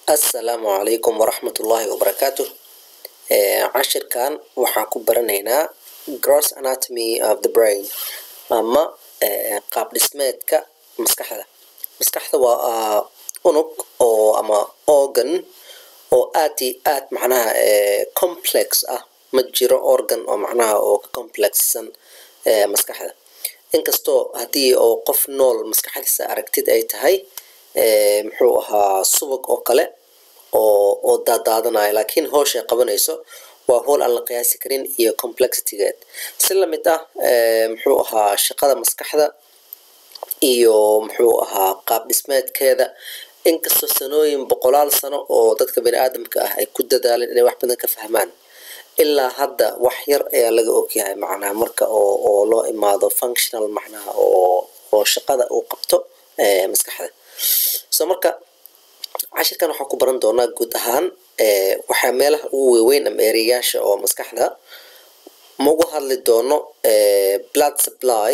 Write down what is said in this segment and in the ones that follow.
السلام عليكم ورحمة الله وبركاته. عشر كان وحاكو برنينا gross anatomy of the brain أما قاب دسماتك مسكحة وأنق أو أما organ أو آتي معناها complex مجرى organ أو معناها أو complex مسكحة inkastoo haddii oo qof nool maskaxdiisa aragtid ay tahay muxuu ahaa subag oo kale oo daadaadanaya laakiin hawsha qabanayso waa hawl aan la qiyaasi karin iyo complexity-geed si la mid ah muxuu ahaa shaqada maskaxda iyo muxuu ahaa qaab dhismeedkeeda inkastoo sanooyin boqolaal sano oo dadka bani'aadamka ah ay ku dadaaleen inay wax badan ka fahmaan ilaa hadda wax yar ayaa laga ogyahay macnaha marka oo loo imaado functional macnaha oo shaqada uu qabto maskaxda soo marka cashirkan waxaan ku baran doonaa guud ahaan waxa meelaha ugu weyn ama ereyaasha oo maskaxda ma ugu hadli doono blood supply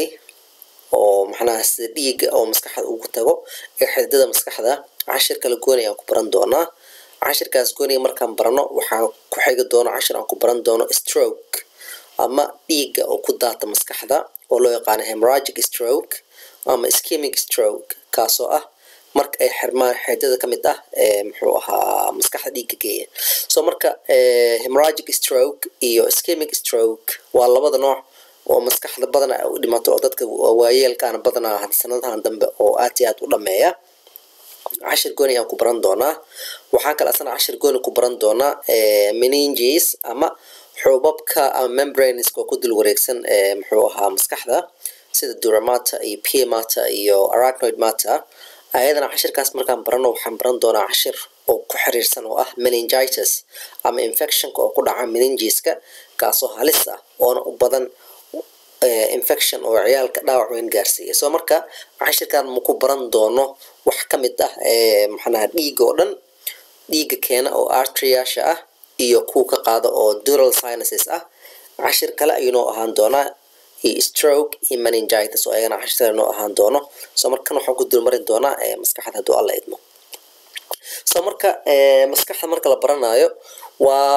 oo macnaha sida dhiigga oo maskaxda ugu tago ee xididada maskaxda cashir kala gooni aan ku baran doonaa cashirkaas gooni markaan barano waxaan ku xigi doona cashir aan ku baran doono stroke ama dhiigga oo ku daata maskaxda oo loo yaqaan hemorrhagic stroke ama ischemic stroke kaasoo ah marka ay xirmaan xididada ka mid ah muxuu ahaa maskaxda dhiigga geeya soo marka hemorrhagic stroke iyo ischemic stroke waa labada nooc oo maskaxda badanaa u dhimato oo dadka waayeelkaana badanaa sanadahan dambe oo aad iyo aad u dhameeya cashir gooni aan ku baran doonaa waxaan kale asana cashir gooni ku baran doonaa meninges ama xubabka ama membranes oo ku dul wareegsan muxuu ahaa maskaxda sida dura mater iyo pia mater iyo arachnoid mater ayadana cashirkaas markaan barano waxaan baran doonaa cashir oo ku xiriirsan oo ah meningitis ama infectionka oo ku dhaca meningeska kaasoo halis ah oona u badan infection oo ciyaalka dhaawac weyn gaarsiiya soo marka cashirkan ma ku baran doono wax ka mid ah maxanaha dhiigga oo dhan dhiigga keena oo arteriyaasha ah iyo kuwa ka qaada oo dural sinuses ah cashir kale ayuu noo ahaan doonaa iyo stroke iyo meningitis oo ayagana cashir kale noo ahaan doono soo markan waxaan ku dulmarin doonaa maskaxda hadduu alla idmo soo marka maskaxda marka la baranayo waa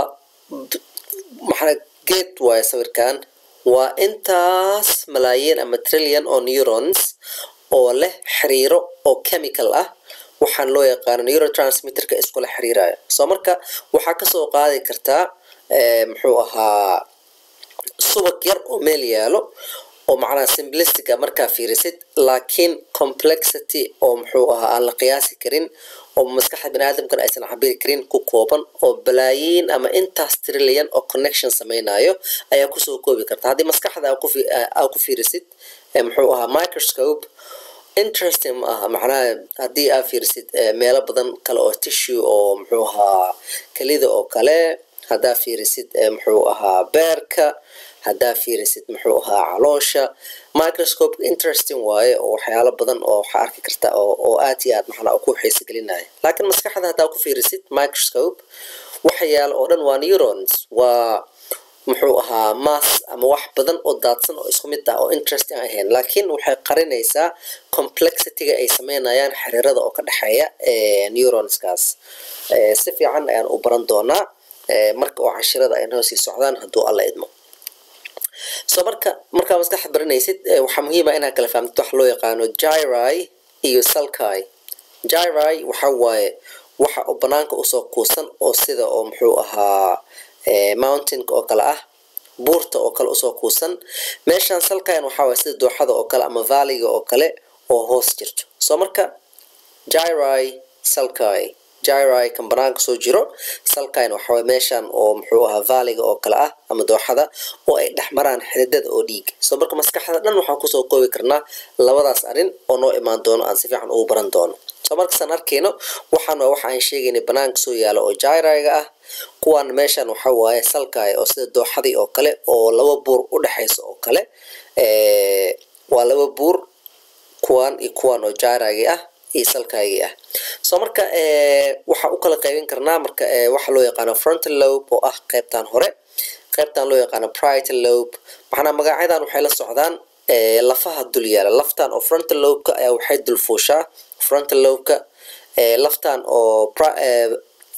maxaa geed waaye sawirkan waa intaas malaayiin ama trillion oo neurons oo leh xiriiro oo chemical ah waxaan loo yaqaan neurotransmitterka iskula xiriiraya soo marka waxaa ka soo qaadi kartaa muxuu ahaa subag yar oo meel yaalo oo macnaha simplistic markaa fiirisid laakiin complexity oo muxuu ahaa aan la qiyaasi karin oo maskaxda bani'aadamkan aysan cabiri karin ku kooban oo balaayiin ama intaas trillion oo connection samaynayo ayaa kusoo koobi karta haddii maskaxda aa ku fiirisid muxuu ahaa microscope interesting ma aha macnaha haddii aa fiirisid meelo badan kale oo tissue oo muxuu ahaa kelida oo kale haddaa fiirisid muxuu ahaa beerka haddaa fiirisid muxuu ahaa caloosha microscope interesting waaye oo waxyaalo badan oo waxaa arki karta oo aad iyo aad maxaa ku xiiso gelinaya laakiin maskaxda haddaa ku fiirisid microscope waxa yaalo oo dhan waa neurons waa muxuu ahaa mass ama wax badan oo daadsan oo isku mid ah oo interesting ahayn laakiin waxay qarinaysaa complexity-ga ay sameynayaan xiriirada oo ka dhexeeya neuronskaas si fiican ayaan u baran doonaa marka oo cashirada ay noo sii socdaan hadduu alla idmo soo markaa maskaxda baranaysid waxaa muhiim ah inaad kala fahamtid wax loo yaqaano gyri iyo sulci gyri waxa waaye waxa oo banaanka usoo kuusan oo sida oo muxuu ahaa mountainka oo kale ah buurta oo kale usoo kuusan meeshaan sulcian waxaa waaye sida dooxada oo kale ama valleyga oo kale oo hoos jirto soo marka gyri sulci gyri kan banaanka soo jiro sulcian waxa waaye meeshaan oo muxuu ahaa valleyga oo kale ah ama dooxada oo ay dhex maraan xididada oo dhiig soo marka maskaxda dhan waxaan kusoo koobi karnaa labadaas arrin oo noo imaan doono aan si fiican ugu baran doono soo markasaan arkayno waxaan waa waxa aan sheegaynay banaanka soo yaalo oo gyriga ah kuwaan meeshaan waxa waaye sulci oo sida dooxadii oo kale oo laba buur u dhexayso oo kale waa laba buur kuwaan iyo kuwaan oo gyriga ah iyo sulcigii ah soo marka waxa u kala qaybin karnaa marka waxa loo yaqaan frontal lobe oo ah qaybtan hore qaybtan loo yaqaan parietal lobe macnaha magacyadan waxay la socdaan lafaha dul yaala laftan oo frontal lobe-ka ayaa waxay dul fuushaa frontal lobe-ka laftan oo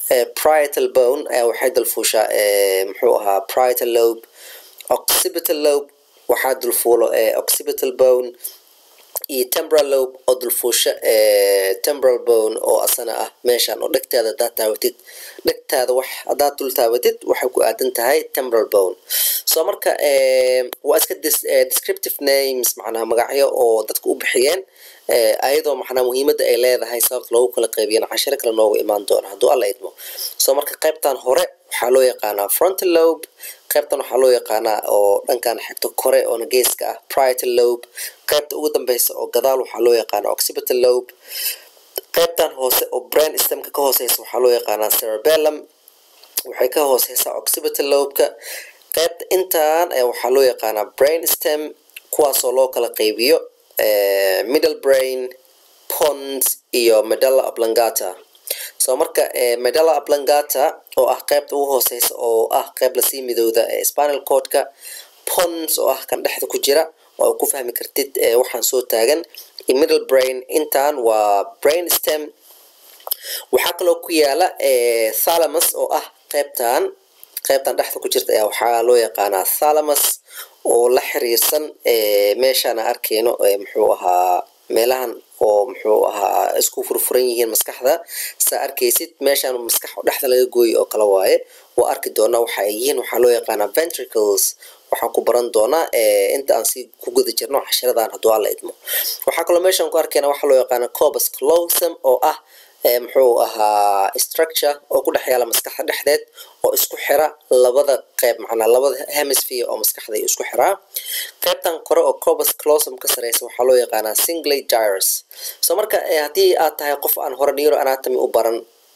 parietal bone ayaa waxay dulfuushaa muxuu ahaa parietal lobe. Occipital lobe waxaa dulfuulo occipital bone iyo temporal lobe oo dulfuusha temporal bone oo asana ah meeshan oo dhegtaada hadaad taawatid dhegtaada wax hadaad dul taawatid waxay ku aadan tahay temporal bone. So marka waa iska descriptive names macnaha magacyo oo dadku u bixiyeen ayadoo macnaha muhiimadda ay leedahay sababta loogu kala qaybiyana casharo kale noogu imaan doona hadduu alla idmo. So marka qaybtan hore waxaa loo yaqaanaa frontal lobe, qaybtan waxaa loo yaqaanaa oo dhankan xigto kore oo geeska ah parietal lobe, qaybta ugu dambeysa oo gadaal waxaa loo yaqaanaa occipital lobe, qaybtan hoose oo brain stemka ka hooseysa waxaa loo yaqaanaa cerebellum, waxay ka hooseysaa occipital lobe-ka. qaybta intaan ayaa waxaa loo yaqaanaa brain stem, kuwaasoo loo kala qaybiyo middle brain, pons iyo medulla oblongata. So marka medulla oblongata oo ah qaybta ugu hooseysa oo ah qayb la sii midowda spinal cord-ka, pons oo ah kan dhexda ku jira oo ku fahmi kartid waxaan soo taagan, iyo middle brain intaan waa brain stem. waxaa kaloo ku yaala thalamus oo ah qaybtan dhexda ku jirta ayaa waxaa loo yaqaanaa thalamus oo la xiriirsan meeshaan arkeyno muxuu ahaa meelahan oo muxuu ahaa isku furfuran yihiin maskaxda. saa arkaysid meeshaan maskax dhexda laga gooyo oo kala waaye waa arki doonaa waxa ay yihiin. waxaa loo yaqaanaa ventricles, waxaan ku baran doonaa inta aan si ku guda jirno cashiradan hadduu alla idmo. waxaa kaloo meeshaan ku arkeyna waxaa loo yaqaanaa corpus callosum oo ah muxuu ahaa structure oo ku dhex yaala maskaxda dhexdeed oo isku xira labada qayb macnaa labada hemisphere oo maskaxda ay isku xiraa. qaybtan kore oo corpus callosum ka sareysa waxaa loo yaqaanaa cingulate gyrus. So marka haddii aad tahay qof aan hore neuroanatomy u baran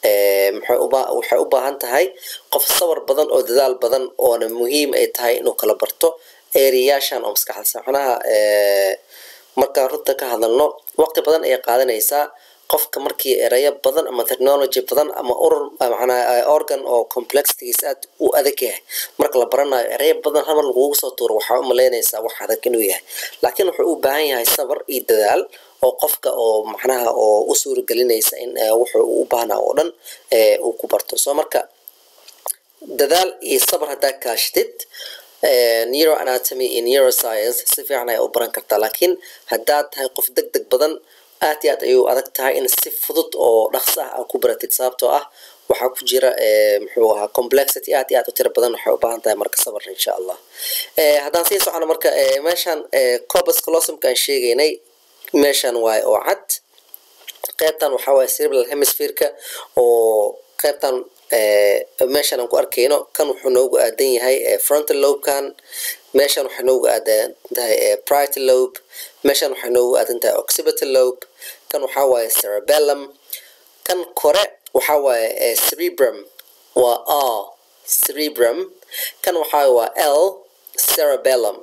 waxay u baahan tahay qof sawir badan oo dadaal badan oona muhiim ay tahay inuu kala barto ereyaashan oo maskaxda saxnaha. markaan runta ka hadalno waqti badan ayay qaadanaysaa qofka markii erayo badan ama technology badan ama organ oo complexities aad u adag yahay marka la baranayo erayo badan hal mar lagugu soo tuuro waxaa u malaynaysaa wax adag inuu yahay, laakiin wuxuu u baahan yahay sabar iyo dadaal oo qofka oo macnaha oo u suuragelinaysa in wuxuu u baahnaa oo dhan uu ku barto. So marka dadaal iyo sabar haddaa kaashtid neuroanatomy iyo neuroscience si fiican ayaa u baran kartaa, laakiin haddaad tahay qof degdeg badan aad iyo aad ayuu adag tahay in si fudud oo dhaqso ah aad ku baratid, sababtoo ah waxaa ku jira muxuu ahaa complexity aad iyo aad u tiro badan. waxay u baahan tahay marka sabar insha allah. haddaan sii socono marka meeshaan corpus callosum-ka aan sheegaynay meeshaan waaye oo cad. qaybtan waxaa waaye cerebral hemisphere-ka oo qaybtan meeshaan aan ku arkayno kan wuxuu noogu aadan yahay frontal lobe-kan, meeshaan waxay noogu aadan tahay parietal lobe, meeshaan waxay noogu aadan tahay occipital lobe, kan waxaa waaye cerebellum, kan kore waxaa waaye cerebrum waa cerebrum, kan waxaa waa cerebellum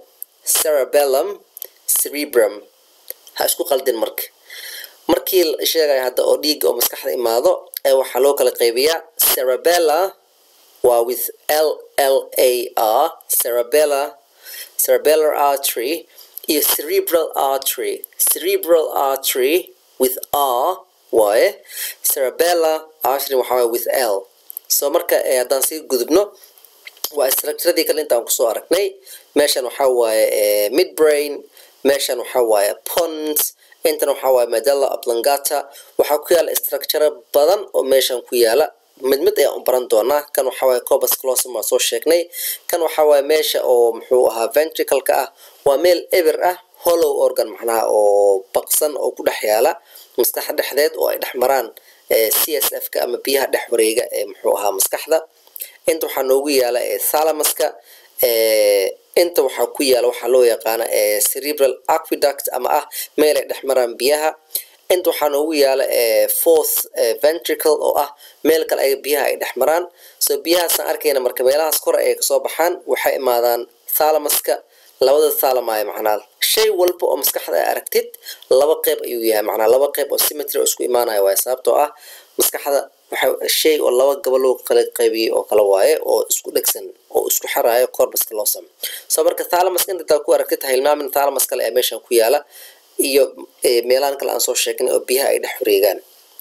cerebrum. ha isku qaldin markii la sheegayo hadda oo dhiigga oo maskaxda imaado waxaa loo kala qaybiyaa cerebella waa with LLAR cerebellar artery iyo cerebral artery with R waaye, cerebellar artery waxaa waaye with L. So marka haddaan sii gudubno waa structuradii kale intaan kusoo aragnay. meeshan waxaa waaye midbrain, meeshan waxaa waaye pons, intan waxaa waaye medulla oblongata. waxaa ku yaala structure badan oo meeshan ku yaala mid ayaan u baran doonaa. kan waxaa waaye corpus callosum waa soo sheegnay, kan waxaa waaye meesha oo muxuu ahaa ventricle-ka ah waa meel eber ah hollow organ macnaha oo baqsan oo ku dhex yaala maskaxda dhexdeed oo ay dhex maraan CSF-ka ama biyaha dhex wareega muxuu ahaa maskaxda. inta waxaa noogu yaala thalamuska, inta waxaa ku yaala waxaa loo yaqaana cerebral aqueduct ama ah meel ay dhex maraan biyaha. inta waxaa noogu yaala fourth ventricle oo ah meel kale ay biyaha ay dhex maraan. So biyahaasaan arkayna marka meelahaas kore ay kasoo baxaan waxay imaadaan thalamuska. labada thalami macnaa shay walba oo maskaxda ay aragtid laba qayb ayuu yahay, macnaa laba qayb oo symmetry oo isku imaanaya waaye, sababtoo ah maskaxda waxa shay oo laba gabalo kala qaybiyay oo kala waaye oo isku dhegsan oo isku xiraayo corpus callosum. So marka thalamus inta ku aragtid hilmaamin thalamus kale ee meeshan ku yaala iyo meelaan kale aan soo sheegnay oo biyaha ay dhex wareegaan.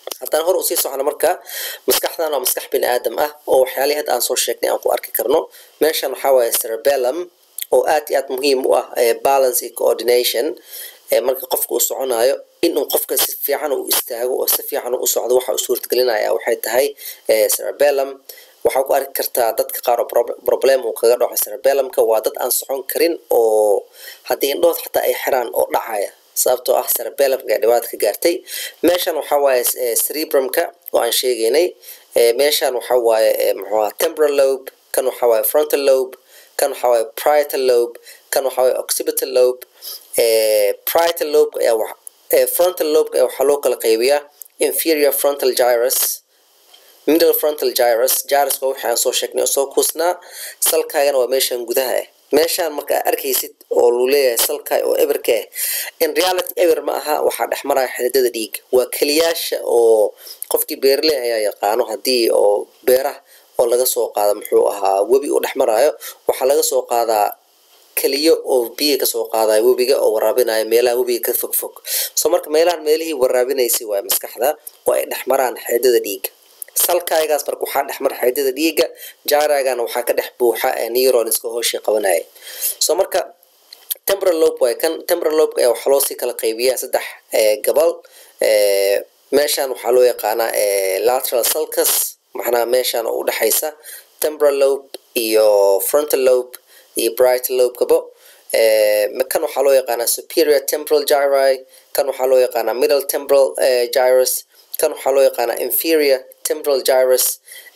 haddaan hor usii socno marka maskaxdan waa maskax bini aadam ah oo waxyaalihii hadda aan soo sheegnay aan ku arki karno meeshan waxaa waaye cerebellum oo aad iyo aad muhiim u ah balance iyo coordination marka qofka uu soconayo inuu qofka si fiican u istaago oo si fiican u socdo waxa uu suurtagelinaya waxay tahay cerebellum waxaa ku arki kartaa dadka qaar oo problem uu kaga dhaco cerebellumka waa dad aan socon karin oo haddii indhood xataa ay xiraan oo dhacaya sababtoo ah cerebellumka dhibaato ka gaartay meeshan waxaa waaye cerebrumka oo aan sheegaynay meeshan waxaa waaye muxuu ahaa temporal lobe kan waxaa waaye frontal lobe kan waxaa waaye parietal lobe kan waxaa waaye occipital lobe parietal lobe ayaa frontal lobe ayaa waxaa loo kala qaybiyaa inferior frontal gyrus middle frontal gyrus waa wixii aan soo sheegnay oo soo kuusnaa salkaagana waa meeshan gudaha ah meeshaan markaa arkaysid oo luu leeyahay salkaay oo eberka ah in reality eber ma aha waxaa dhex maraya xididada dhiig waa keliyaasha oo qofkii beerley ayaa yaqaano haddii oo beeraha oo laga soo qaado muxuu ahaa webi uu dhex maraayo waxaa laga soo qaadaa keliyo oo biyo kasoo qaadaya webiga oo waraabinaya meelaha webiga ka fogfog soo marka meelihii waraabinaysay waa maskaxda oo ay dhex maraan xididada dhiiga salkaaygaas marka waxaa dhex mara xididada dhiiga jaaragana waxaa ka dhex buuxa neuronska hooshii qabanaya soo marka temporal lobe way kan temporal lobe ayaa waxaa loo sii kala qaybiyaa saddex gabal meeshan waxaa loo yaqaanaa lateral sulcus macnaha meeshan oo u dhaxaysa temporal lobe iyo frontal lobe iyo parietal lobe kabo kan waxaa loo yaqaanaa superior temporal gyri kan waxaa loo yaqaanaa middle temporal gyrus kan waxaa loo yaqaanaa inferior temporal gyrus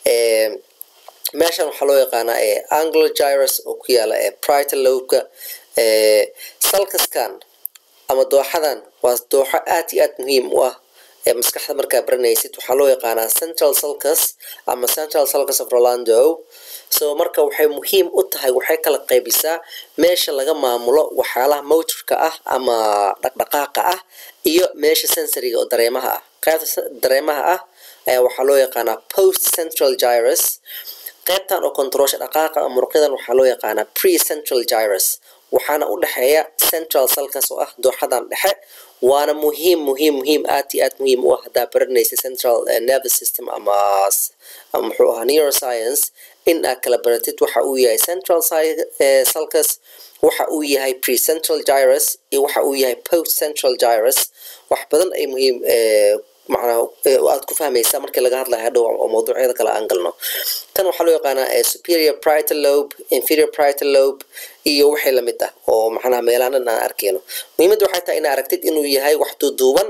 meeshan waxaa loo yaqaanaa angular gyrus oo ku yaala parietal lobeka sulcuskan ama dooxadan waa dooxo aad iyo aad muhiim u ah maskaxda markaa baranaysid waxaa loo yaqaanaa central sulcus ama central sulcus of Rolando so marka waxay muhiim u tahay waxay kala qaybisaa meesha laga maamulo waxyaalaha motorka ah ama dhaqdhaqaaqa ah iyo meesha sensoriga oo dareemaha ah qaybta dareemaha ah ayaa waxaa loo yaqaanaa post central gyrus qaybtan oo controlsha dhaqaaqa muruqyadan waxaa loo yaqaanaa pre central gyrus waxaana u dhaxeeya central sulcus oo ah dooxadan dhexe waana muhiim aad iyo aad muhiim u ah haddaa baranaysa central nervous system ama muxuu ahaa neuroscience in aad kala baratid waxa uu yahay central sulcus waxa uu yahay precentral gyrus iyo waxa uu yahay post central gyrus wax badan ay muhiim macnaha aad ku fahmaysaa markii laga hadlayo hadhow oo mawduucyada kale aan galno tan waxaa loo yaqaanaa superior parietal lobe inferior parietal lobe iyo wixii lamid ah oo macnaha meelahan aan arkayno muhiimadda waxay tahay inaad aragtid inuu yahay wax duuduuban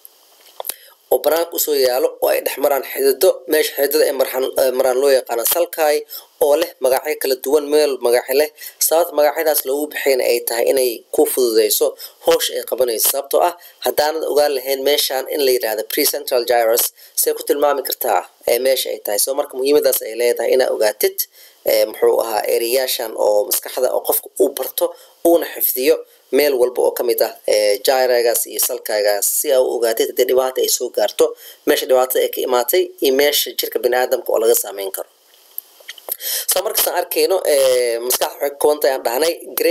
oo banaanka usoo yaalo oo ay dhex maraan xidido meesha xididada ay maraan loo yaqaana salkaay oo leh magacyo kala duwan meel magacyo leh sababta magacyadaas loogu bixiyana ay tahay inay ku fududeyso hoosh ay qabanayso sababtoo ah haddaanad ogaan lahayn meeshaan in la yidhaahdo precentral gyrus say ku tilmaami kartaa meesha ay tahay soo marka muhiimadaas ay leedahay inaad ogaatid muxuu ahaa ereyaashan oo maskaxda oo qofka uu barto uuna xifdiyo meel walba oo kamid ah gyragaas iyo salkaagaas si aa u ogaatid haddii dhibaata ay soo gaarto meesha dhibaatada ay ka imaatay iyo meesha jirka biniaadamka oo laga saameyn karo soo markastaan arkayno maskaxda waxay ka koobantahay aan dhahnay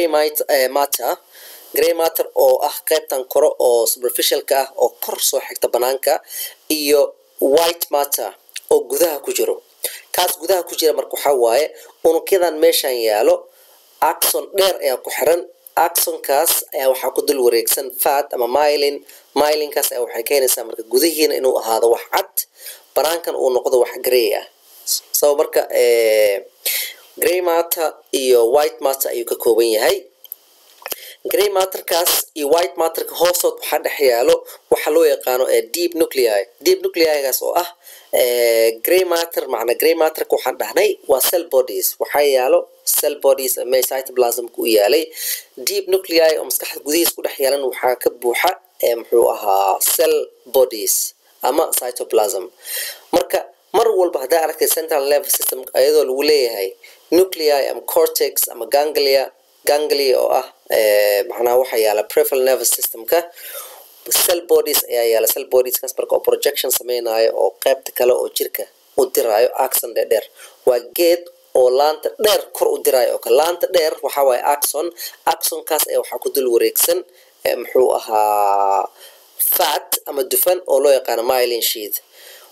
gray matter oo ah qaybtan kore oo superficialka ah oo kor soo xigta banaanka iyo white matter oo gudaha ku jiro kaas gudaha ku jira marka waxaa waaye unugyadan meeshan yaalo axon dheer ayaa ku xiran axonkaas ayaa waxaa ku dul wareegsan fat ama mylinkaas ayaa waxay keenaysaa marka gudihiina inuu ahaado wax cad banaankan uu noqdo wax grey ah so marka gray matter iyo white matter ayuu ka kooban yahay gray matterkaas iyo white matterka hoostood waxaa dhex yaalo waxaa loo yaqaano deep nuclei-gaas oo ah gray matter macna gray matterka waxaan dhahnay waa cell bodies waxaa yaalo cell bodies ama cytoplasmka u yaalay deep nuclei oo maskaxda gudihiis ku dhex yaalan waxaa ka buuxa muxuu ahaa cell bodies ama cytoplasm marka mar walba haddaa aragtay central nervous system ayadoo lagu leeyahay nuclei ama cortex ama ganglia oo ah macnaha waxaa yaala peripheral nervous systemka cell bodies ayaa yaala cell bodieskaas marka oo projection sameynaayo oo qaybta kale oo jirka u diraayo axon dheer waa geed oo laanta dheer kor u diraayo oo kale laanta dheer waxaa waaye axonkaas ayaa waxaa ku dul wareegsan muxuu ahaa fat ama dufan oo loo yaqaano myelin sheath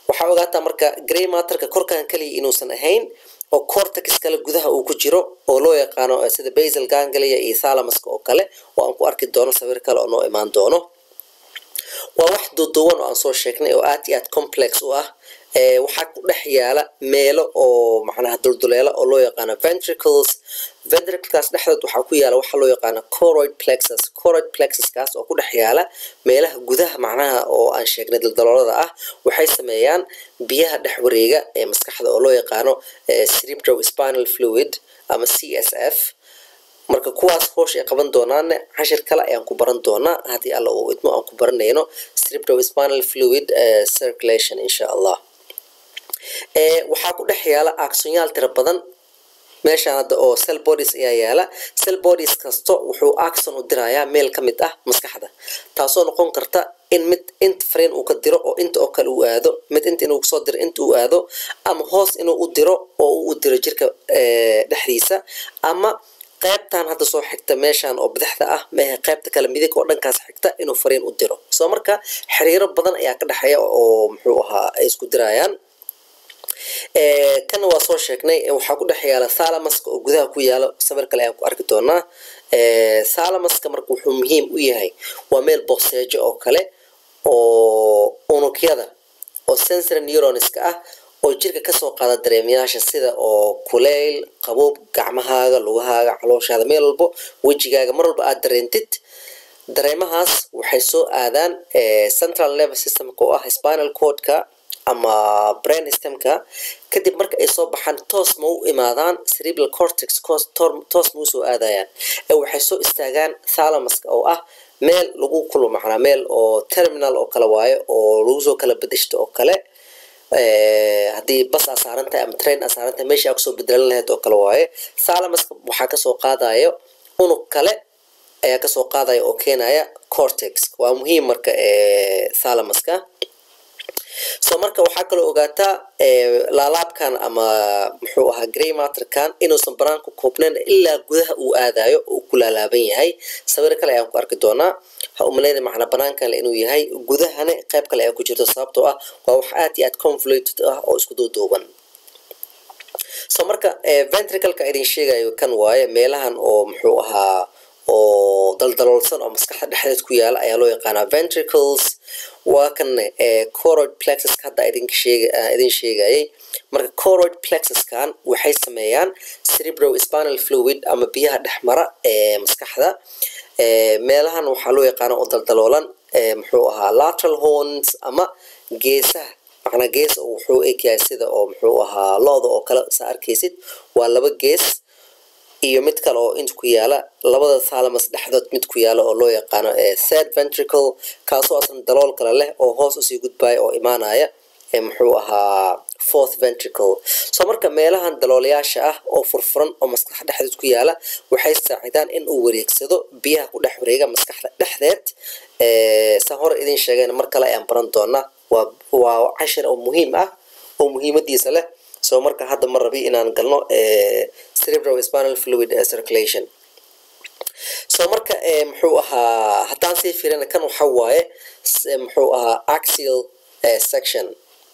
waxaa ogaataa marka gray matterka korkaan kaliya inuusan ahayn oo cortex kale gudaha uu ku jiro oo loo yaqaano sida basal ganglia iyo thalamuska oo kale oo aan ku arki doono sawir kale oo noo imaan doono waa wax duuduuban oo aan soo sheegnay oo aad iyo aad complex u ah waxaa ku dhex yaala meelo oo macnaha dulduleela oo loo yaqaano ventricles ventricleskaas dhexdood waxaa ku yaala waxa loo yaqaano choroid plexuskaas oo ku dhex yaala meelaha gudaha macnaha oo aan sheegnay daldaloolada ah waxay sameeyaan biyaha dhex wareega ee maskaxda oo loo yaqaano cerebrospinal fluid ama CSF marka kuwaas hoosh ay qaban doonaan cashir kale ayaan ku baran doonaa haddii alla uu idmo aan ku baranayno cerebrospinal fluid circulation insha allah waxaa ku dhex yaala axonyaal tiro badan meeshaan hadda oo cell bodies ayaa yaala cell bodies kasto wuxuu axon u dirayaa meel ka mid ah maskaxda taasoo noqon karta in mid inta fariin uu ka diro oo inta oo kale uu aado mid inta inuu soo diro inta uu aado ama hoos inuu u diro oo uu u diro jirka dhexdiisa ama qaybtan hadda soo xigta meeshaan oo bidixda ah meeha qaybta kale midig oo dhankaas xigta inuu fariin u diro soo marka xiriiro badan ayaa ka dhaxeeya oo muxuu ahaa ay isku dirayaan kana waa soo sheegnay waxaa ku dhex yaala thalamuska oo gudaha ku yaalo sawir kale ayaan ku arki doonaa thalamuska marka wuxuu muhiim u yahay waa meel booseejo oo kale oo unugyada oo sensory neuronska ah oo jirka kasoo qaada dareemayaasha sida oo kuleyl qaboob gacmahaaga lugahaaga calooshaada meel walbo wejigaaga mar walba aad dareentid dareemahaas waxay soo aadaan central nervous systemka oo ah spinal cordka ama brain stemka kadib marka ay soo baxaan toos ma u imaadaan cerebral cortex toos ma u soo aadayaan waxay soo istaagaan thalamuska oo ah meel lagu kulmo macnaa meel oo terminal oo kale waaye oo lagu soo kala bedeshto oo kale haddii bas aa saaran tahay ama train aa saaran tahay meeshii aa kusoo bedelan lahayd oo kale waaye thalamuska waxaa kasoo qaadayo unug kale ayaa kasoo qaadaya oo keenaya cortex waa muhiim marka thalamuska soo marka waxaa kaloo ogaataa laalaabkan ama muxuu ahaa gray matterkan inuusan banaanku koobnayn ilaa gudaha uu aadayo oo ku laalaaban yahay sawir kale ayaan ku arki doonaa ha umalayna macna banaankan inuu yahay gudahana qayb kale ayaa ku jirto sababtoo ah waa wax aad iyo aad convoluted ah oo isku duuduuban soo marka ventricleka idin sheegayo kan waaye meelahan oo muxuu ahaa oo daldaloolsan oo maskaxda dhexdeed ku yaala ayaa loo yaqaanaa ventricles waa kan choroid plexus hadda idin sheegayay marka choroid plexuskan waxay sameeyaan cerebrospinal fluid ama biyaha dhexmara ee maskaxda meelahan waxaa loo yaqaana oo daldaloolan muxuu ahaa lateral horns ama geesaha macnaa gees oo wuxuu egyahay sida oo muxuu ahaa looda oo kale saa arkaysid waa laba gees iyo mid kale oo inta ku yaala labada thalamus dhexdood mid ku yaala oo loo yaqaano third ventricle kaasoo asna dalool kale leh oo hoos usii gudbaya oo imaanaya muxuu ahaa fourth ventricle soo marka meelahan daloolayaasha ah oo furfuran oo maskaxda dhexdeed ku yaala waxay saacidaan in uu wareegsado biyaha ku dhex wareega maskaxda dhexdeed saa hore idin sheegeen mar kale ayaan baran doonaa waa cashir oo muhiim ah oo muhiimadiisa leh soo marka hadda ma rabi inaan galno cerebrospinal fluid circulation soo marka muxuu ahaa haddaan sii fiirina kan waxa waaye muxuu ahaa axial section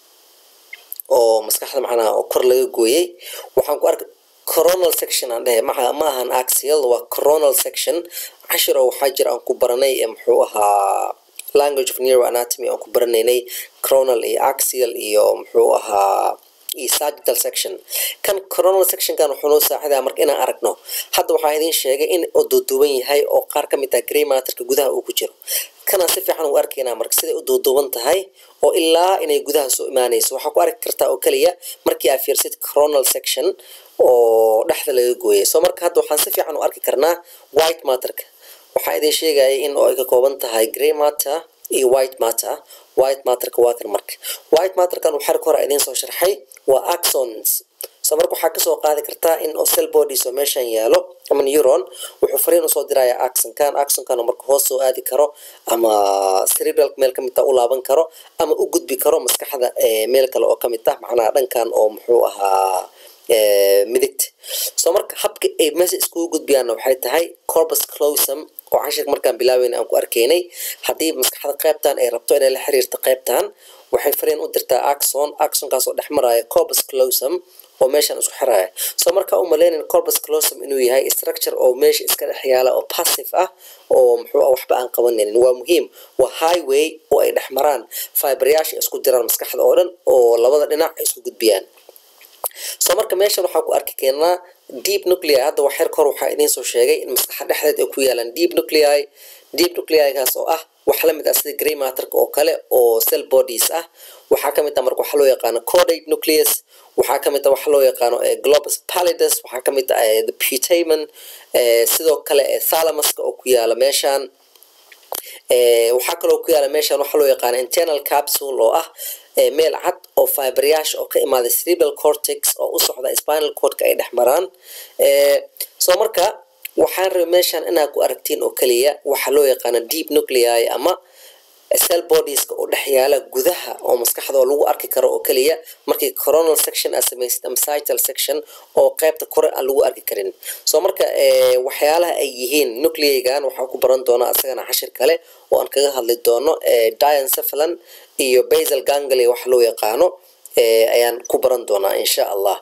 oo maskaxda macnaha oo kor laga gooyey waxaan ku arkay coronal section aan dhahay ma ahan axial waa coronal section cashir oo waxaa jira aan ku baranay muxuu ahaa language of neuroanatomy aan ku baranaynay coronal iyo axial iyo muxuu ahaa iyo sagittal section kan coronal sectionkan wuxuu noo saacidaa marka inaan aragno hadda waxaa idin sheegay in uu duuduuban yahay oo qaar ka mid ah gray matterka gudaha uu ku jiro kana si fiican u arkaynaa marka siday u duuduuban tahay oo ilaa inay gudaha soo imaanayso waxaa ku arki kartaa oo kaliya markii aad fiirsid coronal section oo dhexda laga gooyay soo marka hadda waxaan si fiican u arki karnaa white matterka waxaa idin sheegaya in oo ay ka kooban tahay gray matter iyo white matterka waa kan marka white matterkan waxaa hore idin soo sharxay waa axons soo marka waxaa kasoo qaadi kartaa in oo cell bodies oo meeshan yaalo ama neuron wuxuu fariin usoo diraya axonkan marka hoos soo aadi karo ama cerebral meel ka mid ah u laaban karo ama u gudbi karo maskaxda meel kale oo ka mid ah macnaha dhankan oo muxuu ahaa midigta soo marka habka ay meesha iskugu gudbiyaanna waxay tahay corpus callosum oo cashirka markaan bilaabayna aan ku arkaynay haddii maskaxda qaybtan ay rabto inay la xiriirto qaybtan waxay fariin u dirtaa axonkaas oo dhex maraya corpus callosum oo meeshan isku xiraya soo marka u maleynin corpus callosum inuu yahay structure oo meesha iska dhex yaala oo passive ah oo muxuu waxba aan qabanaynin waa muhiim waa highway oo ay dhex maraan fiberyaasha isku jiraan maskaxda oo dhan oo labada dhinac ay isku gudbiyaan soo marka meeshan waxaa ku arki keenaa deep nuclei hadda wax yar kor waxaa idiin soo sheegay in maskaxa dhexdeed ay ku yaalaan deep nuclei kaas oo ah wax la mid ah sida gray matterka oo kale oo cell bodies ah waxaa ka mid ah marka waxa loo yaqaano caudate nucleus waxaa ka mid ah waxa loo yaqaano globus pallidus waxaa ka mid ah the putamen sidoo kale thalamuska oo ku yaala meeshan waxaa kaloo ku yaala meeshan waxa loo yaqaano internal capsule oo ah meel cad oo fiberyaasha oo ka imaaday cerebral cortex oo u socda spinal cordka ay dhex maraan soo marka waxaan rabay meeshan inaad ku aragtiin oo kaliya waxa loo yaqaano deep nuclei ama cell bodies oo dhex yaala gudaha oo maskaxda oo lagu arki karo oo kaliya markii coronal section as samaysid ama sagittal section oo qaybta kore aan lagu arki karin soo marka waxyaalaha ay yihiin nucleigan waxaan ku baran doonaa asagana cashir kale oo aan kaga hadli doono diencephalon iyo basal ganglia waxa loo yaqaano ayaan ku baran doonaa insha Allah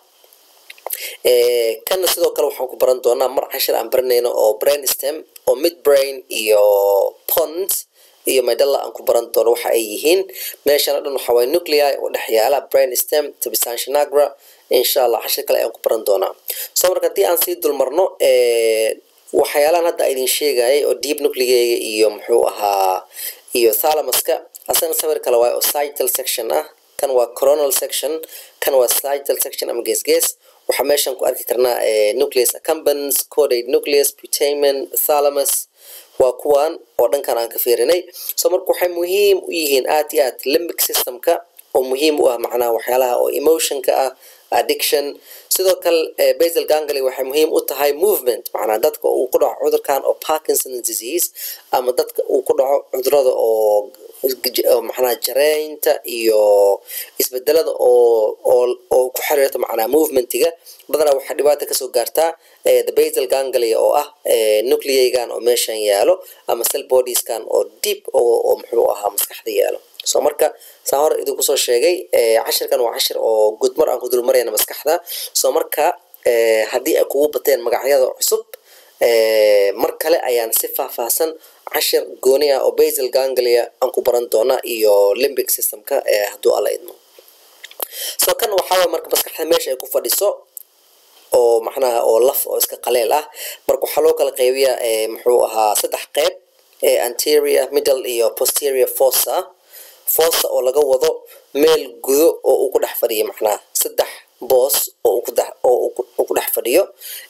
kana sidoo kale waxaan ku baran doonaa mar cashir aan baranayno oo brainstem oo midbrain iyo pons iyo medulla aan ku baran doono waxa ay yihiin meeshan dhan waxa way nuclei oo dhex yaala brainstem substantia nigra insha Allah cashir kale aan ku baran doonaa soo marka tii aan sii dulmarno waxyaalahan hadda idin sheegayay oo deep nuclei iyo muxuu ahaa iyo thalamuska asana sawir kale waa oo sagittal section ah kan waa coronal section kan waa sagittal section ama gees waxa meeshan ku arki karnaa nucleus accumbens caudate nucleus putamen thalamus waa kuwan oo dhankan aan ka fiirinay soo marka waxay muhiim u yihiin aad iyo aad limbic systemka oo muhiim u ah macnaha waxyaalaha oo emotionka ah addiction sidoo kale basal ganglia waxay muhiim u tahay movement macnaha dadka uu ku dhaco cudurkan oo Parkinson's disease ama dadka uu ku dhaco cudurada oo macnaha jareynta iyo isbedelada oo ku xiriirta macnaha movementiga badana waxa dhibaato ka soo gaartaa the basal ganglia oo ah nucleigan oo meeshan yaalo ama cell bodies kan oo deep oo muxuu ahaa maskaxda yaalo soo marka saa hor idinku soo sheegay cashirkan waa cashir oo gudmar aan ku dul marayna maskaxda soo marka haddii ay kugu bateen magacyada cusub mar kale ayaan si faahfaahsan cashir gooni ah oo basal ganglia aan ku baran doonaa iyo limbic systemka hadduu alla idmo soo kan waxaa marka maskaxda meesha ay ku fadhiso oo macnaha oo laf oo iska qaleel ah marka waxa loo kala qaybiyaa muxuu ahaa saddex qayb anterior middle iyo posterior fossa oo laga wado meel gudo oo uu ku dhex fadhiyo macnaha saddex boos oo uu ku dhex fadhiyo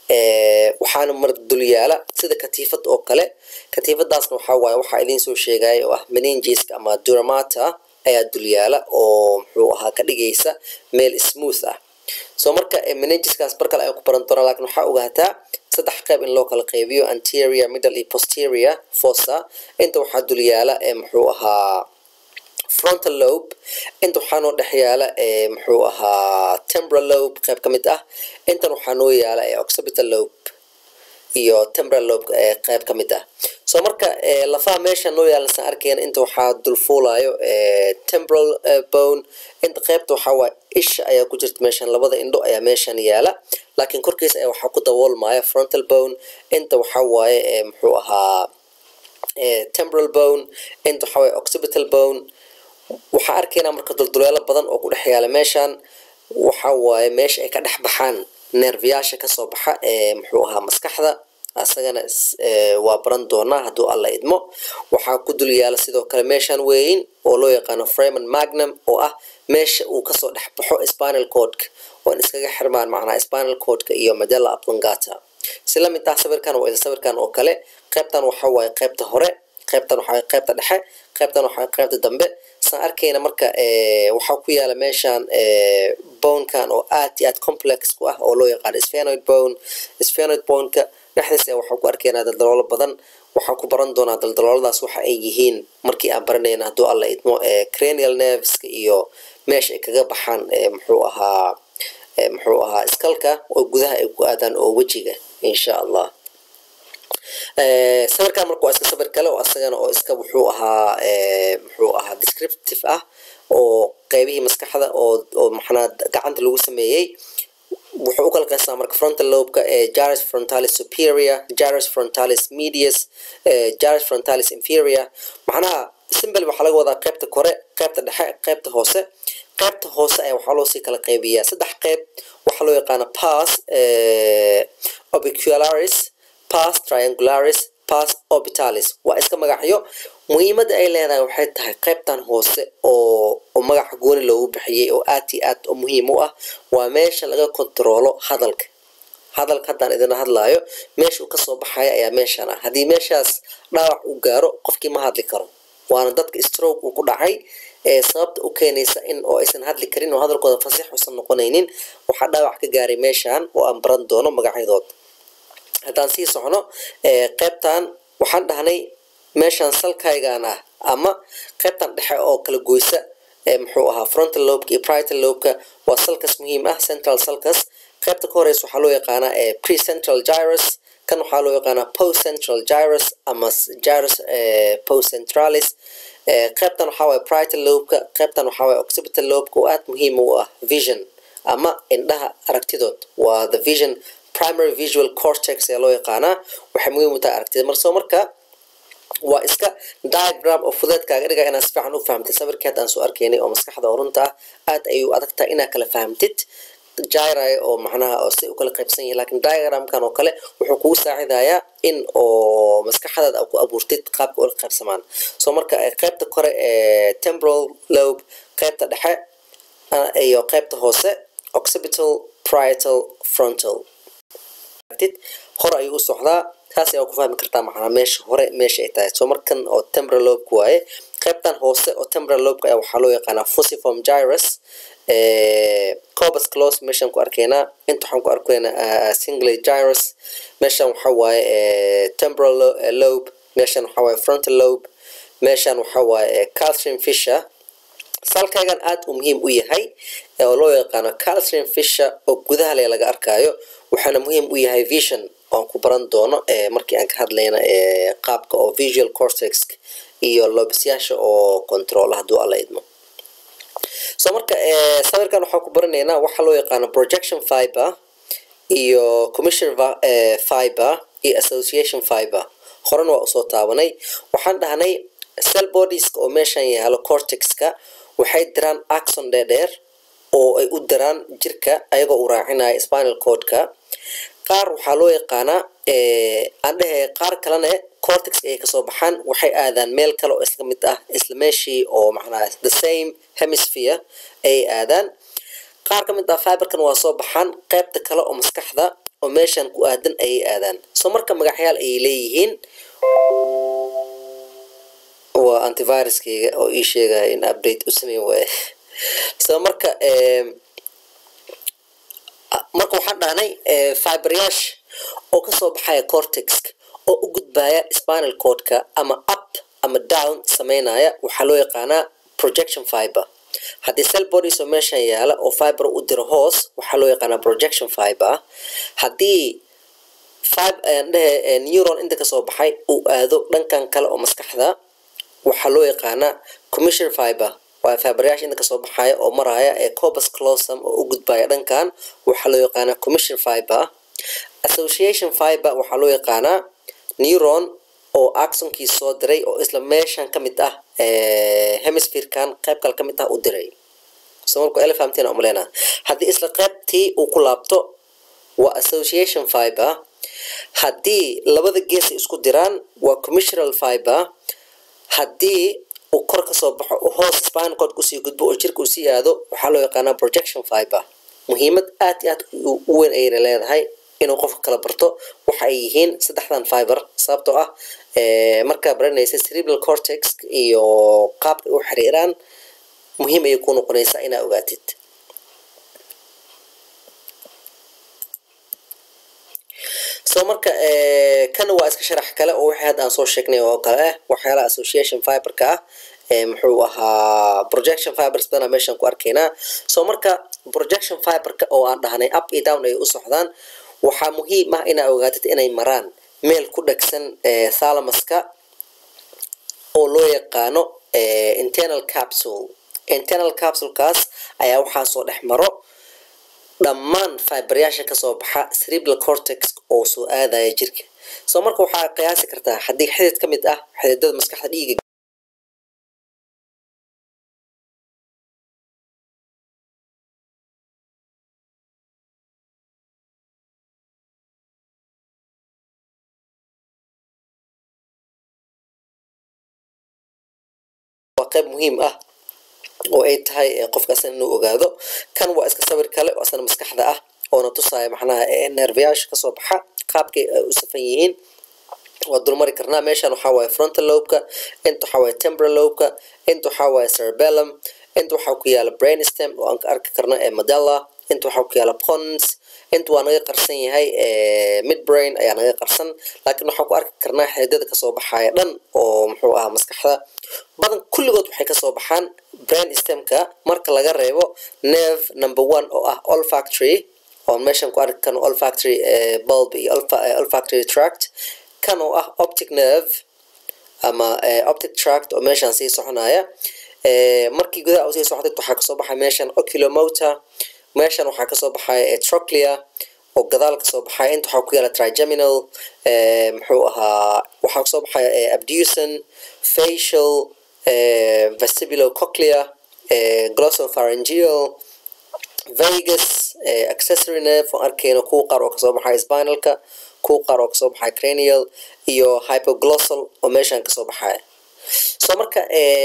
waxaana mar dul yaala sida katiifad oo kale katiifadaasna waxa waaye waxa idin soo sheegay oo ah meninges ama dura mater ayaa dul yaala oo muxuu ahaa ka dhigaysa meel smooth ah soo marka meningeskaas mar kale ay ku baran doonaa laakiin waxa ogaataa saddex qayb in loo kala qaybiyo anterior middle iyo posterior fossa inta waxa dul yaala muxuu ahaa frontal lobe inta waxaa noo dhex yaala muxuu ahaa temporal lobe qayb ka mid ah intan waxaa noo yaala occipital lobe iyo temporal lobe qayb ka mid ah soo marka lafaha meesha noo yaala san arkayna inta waxaa dul fuulayo temporal bone inta qaybta waxaa waa isha ayaa ku jirta meeshan labada indho ayaa meeshan yaala laakiin korkiisa ayaa waxaa ku daboolmaya frontal bone inta waxaa waaye muxuu ahaa temporal bone inta waxaa waaye occipital bone waxaa arkaynaa marka dulduleelo badan oo ku dhex yaala meeshan waxa waaye meesha ay ka dhex baxaan nerviyaasha ka soo baxa muxuu ahaa maskaxda asagana waa baran doonaa hadduu alla idmo waxaa ku dul yaala sidoo kale meeshan weyn oo loo yaqaano foramen magnum oo ah meesha uu kasoo dhex baxo spinal cordka oo iskaga xirmaan macnaha spinal cordka iyo medulla oblongata si la mid ah sawirkan oo kale qaybtan waxa waaye qaybta hore qaybtan waxa qaybta dhexe qaybtan waxa qaybta dambe san arkayna marka waxa ku yaala meeshan bone kan oo aad iyo aad complex ku ah oo loo yaqaan sphenoid bone-ka dhexdiisa waxa ku arkaynaa daldaloolo badan waxa ku baran doonaa daldalooladaas waxa ay yihiin markii aan baranayna hadduu alla idmo cranial nerves iyo meesha ay kaga baxaan muxuu ahaa iskalka oo gudaha ay ku aadaan oo wejiga insha Allah sawirkan marka waa iska sawir kale oo asagana oo iska wuxuu ahaa descriptive ah oo qaybihii maskaxda oo maxnaa gacanta lagu sameeyay wuxuu u kala qaybsamaa marka frontal lobe-ka gyrus frontalis superior, gyrus frontalis medius, gyrus frontalis inferior. macnaha simple waxa laga wadaa qaybta kore, qaybta dhexe, qaybta hoose. qaybta hoose ayaa waxaa loo sii kala qaybiyaa saddex qayb. waxaa loo yaqaana pars orbicularis, pars triangularis, pars orbitalis. waa iska magacyo. muhiimadda ay leedahay waxay tahay qaybtan hoose oo magaca gooni loogu bixiyey oo aad iyo aad muhiim u ah. waa meesha laga kontroolo hadalka haddaan idin hadlaayo meesha uu kasoo baxaya ayaa meeshan ah. haddii meeshaas dhaawac u gaaro qofkii ma hadli karo. waana dadka stroke uu ku dhacay sababta u keenaysa in oo aysan hadli karin oo hadalkooda fasiix uusan noqonaynin. waxaa dhaawac ka gaaray meeshan oo aan baran doono magacyadood. haddaan sii socno qaybtan waxaan dhahnay meeshan salkaygan ah ama qaybtan dhexe oo kala goysa muxuu ahaa frontal lobe iyo parietal lobe-ka waa salkas muhiim ah, central salkas. qaybta ka horeysa waxaa loo yaqaanaa precentral gyrus, kan waxaa loo yaqaanaa postcentral gyrus ama gyrus postcentralis. qaybtan waxaa waye parietal lobe-ka, qaybtan waxaa waye occipital lobe-ka oo aad muhiim u ah vision ama indhaha aragtidood. waa the vision primary visual cortex ee loo yaqaanaa. waxay muhiim u tahay aragtida. marka waa iska diagram oo fudeedkaaga dhiga inaad si fiican u fahamtid. sawirkii hadda aan soo arkaynay oo maskaxda oo runta ah aad ayuu adag tahay inaad kala fahamtid gyri oo macnaha oo si u kala qaybsan yahay. laakiin diagramkan oo kale wuxuu kugu saacidayaa in oo maskaxdaada ku abuurtid qaabka ula qaybsamaan. marka qaybta kore temporal lobe, qaybta dhexe iyo qaybta hoose occipital, parietal, frontal. hore ayuu u socdaa. taas ayaa ku fahmi kartaa macnaa meesha hore meesha ay tahay. markan oo temporal lobe waaye. qaybtan hoose oo temporal lobe ayaa waxaa loo yaqaanaa fusiform gyrus. corpus callosum meeshaan ku arkaynaa. inta waxaan ku arkaynaa cingulate gyrus. meeshaan waxaa waaye temporal lobe. meeshaan waxaa waaye frontal lobe. meeshaan waxaa waaye calcium fissure. salkaygan aad u muhiim u yahay oo loo yaqaano calcium fissure oo gudaha le laga arkaayo. waxaana muhiim u yahay vision oon ku baran doono markii aan ka hadlayna qaabka oo visual cortex iyo lobesyaasha oo control hadduu alla idmo. marka sawirkan waxaan ku baranaynaa waxa loo yaqaano projection fiber iyo commission fiber iyo association fiber. horena waa usoo taabanay. waxaan dhahnay cell bodies oo meeshan yaalo cortex-ka waxay diraan axon dheer oo ay u diraan jirka ayagoo u raacinaya spinal cord-ka. qaar waxaa loo yaqaanaa qaar kalena cortex ay kasoo baxaan waxay aadaan meel kale oo isla mid ah isla meeshii oo macnaha the same hemisphere ay aadaan. qaar ka mid ah fiberkan waa soo baxaan qaybta kale oo maskaxda oo meeshan ku aadan ayay aadaan. marka magacyaal ayay leeyihiin. waa antiviruskeyga oo ii sheegaya in update u sameyn waaye. marka waxaan dhahnay fiberyaasha oo kasoo baxaya cortex-ka oo u gudbaya spinal cord-ka ama up ama down sameynaya waxaa loo yaqaanaa projection fiber. haddii cell bodies oo meeshan yaala oo fiber u diro hoos waxaa loo yaqaanaa projection fiber. haddii neuron inta kasoo baxay uu aado dhankan kale oo maskaxda waxaa loo yaqaanaa commission fiber. waa fiberyaasha inta kasoo baxaya oo maraya corpus callosum oo u gudbaya dhankan waxaa loo yaqaanaa commission fiber. association fiber waxaa loo yaqaanaa neuron oo axonkii soo diray oo isla meeshan ka mid ah hemisphere-kan qayb kale ka mid ah u diray. marka elefantina umaleena haddii isla qaybtii uu ku laabto waa association fiber. haddii labada gees isku diraan waa commissional fiber. haddii uu kor kasoo baxo oo hoos spinal cord kusii gudbo oo jirka uu sii aado waxaa loo yaqaanaa projection fiber. muhiimad aad iyo aad u weyn ayna leedahay inuu qofka kala barto waxa ay yihiin saddexdan fiber. sababtoo ah markaa baranaysa cerebral cortex iyo qaabka u xiriiraan muhiim ayay ku noqonaysaa inaa ogaatid. marka kana waa iska sharax kale oo wixii hadda aan soo sheegnay oo kale ah waxyaalaha association fiber-ka ah. muxuu ahaa projection fibers badanaa meeshan ku arkaynaa. marka projection fiber-ka oo aan dhahnay up iyo down ay u socdaan waxaa muhiim ah inaa ogaatid inay maraan meel ku dhagsan thalamuska oo loo yaqaano internal capsule internal capsule-kaas ayaa waxaa soo dhex maro dhammaan fiberyaasha kasoo baxa cerebral cortex oo soo aadaya jirka. soo marka waxaa qiyaasi kartaa haddii xidid ka mid ah xididada maskaxda dhiiga waa qayb muhiim ah oo ay tahay qofka asan inuu ogaado. kan waa iska sawir kale oo asana maskaxda ah oo na tusaya macnaha nerveyaasha kasoo baxa qaabkay u safan yihiin. waa dulmari karnaa. meeshan waxaa waaye frontal lobe-ka, inta waxaa waaye temporal lobe-ka, inta waxaa waaye cerebellum, inta waxaa ku yaala brainstem oo aan ka arki karno medulla, inta waxaa ku yaala pons, inta waa naga qarsan yahay midbrain ayaa naga qarsan, laakiin waxaan ku arki karnaa xididada kasoo baxaya dhan oo muxuu ahaa maskaxda badan kulligood waxay kasoo baxaan brainstem-ka marka laga reebo nerve number 1 oo ah olfactory oo meeshan ku arki karno olfactory bulb iyo olfactory tract. kan oo ah optic nerve ama optic tract oo meeshan sii soconaya. markii gudaha uu sii socday waxaa kasoo baxay meeshan oculomotor, meeshan waxaa kasoo baxay trochlea oo gadaal kasoo baxay, inta waxaa ku yaala trigeminal, muxuu ahaa waxaa kasoo baxay abducen, facial, vestibulocochlear, glossopharyngeal, vagus, accessory nerve oo arkeyno kuwa qaar oo kasoo baxay spinalka, kuwa qaar oo kasoo baxay cranial iyo hypoglossal oo meeshan kasoo baxay. soo marka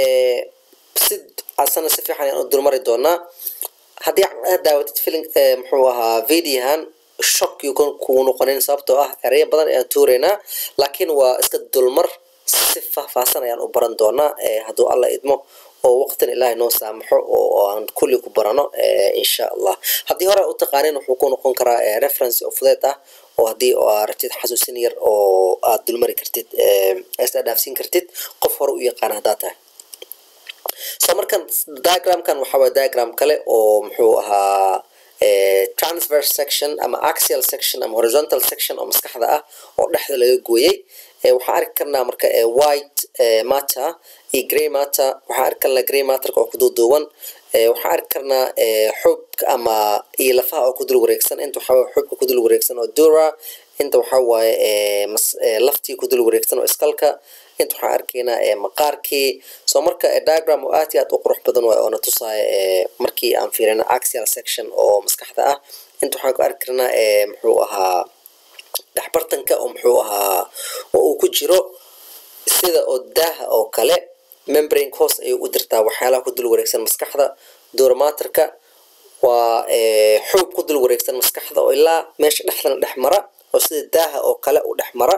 asana si fiican ayaan u dulmari doonaa. haddii aad daawatid film muxuu ahaa videohan shock yuu kugu noqonin sababtoo ah ereyo badan ayaan tuuraynaa, laakiin waa iska dulmar si faahfaahsan ayaan u baran doonaa hadduu alla idmo oo waqtin ilaahay noo saamaxo oo aan kulli ku barano insha allah. haddii hore u taqaanin wuxuu ku noqon karaa reference oo fudeed ah oo haddii aad rabtid xasuusin yar oo aad dulmari kartid isla dhaafsiin kartid qof hore u yaqaan haddaa tahay. soo markan diagramkan waxaa waa diagram kale oo muxuu ahaa transverse section ama axial section ama horizontal section oo maskaxda ah oo dhexda laga gooyey. waxaan arki karnaa marka white matter iyo grey matter. waxaan arki karnaa grey matterka oo ku duuduuban. waxaan arki karnaa xubka ama iyo lafaha oo ku dul wareegsan. inta waxaa waaye xubka ku dul wareegsan oo dura, inta waxaa waaye laftii ku dul wareegsan oo iskalka, inta waxaan arkaynaa maqaarkii. soo marka diagram oo aad iyo aad u qurux badan waay oo na tusaya markii aan fiirino axial section oo maskaxda ah. inta waxaan ku arki karnaa muxuu ahaa dhaxbartanka oo muxuu ahaa oo uu ku jiro sida oo daaha oo kale membrane hoos ayuu u dirtaa waxyaalaha ku dul wareegsan maskaxda. duramaterka waa xuub ku dul wareegsan maskaxda oo ilaa meesha dhexdana dhex mara oo sida daaha oo kale u dhex mara.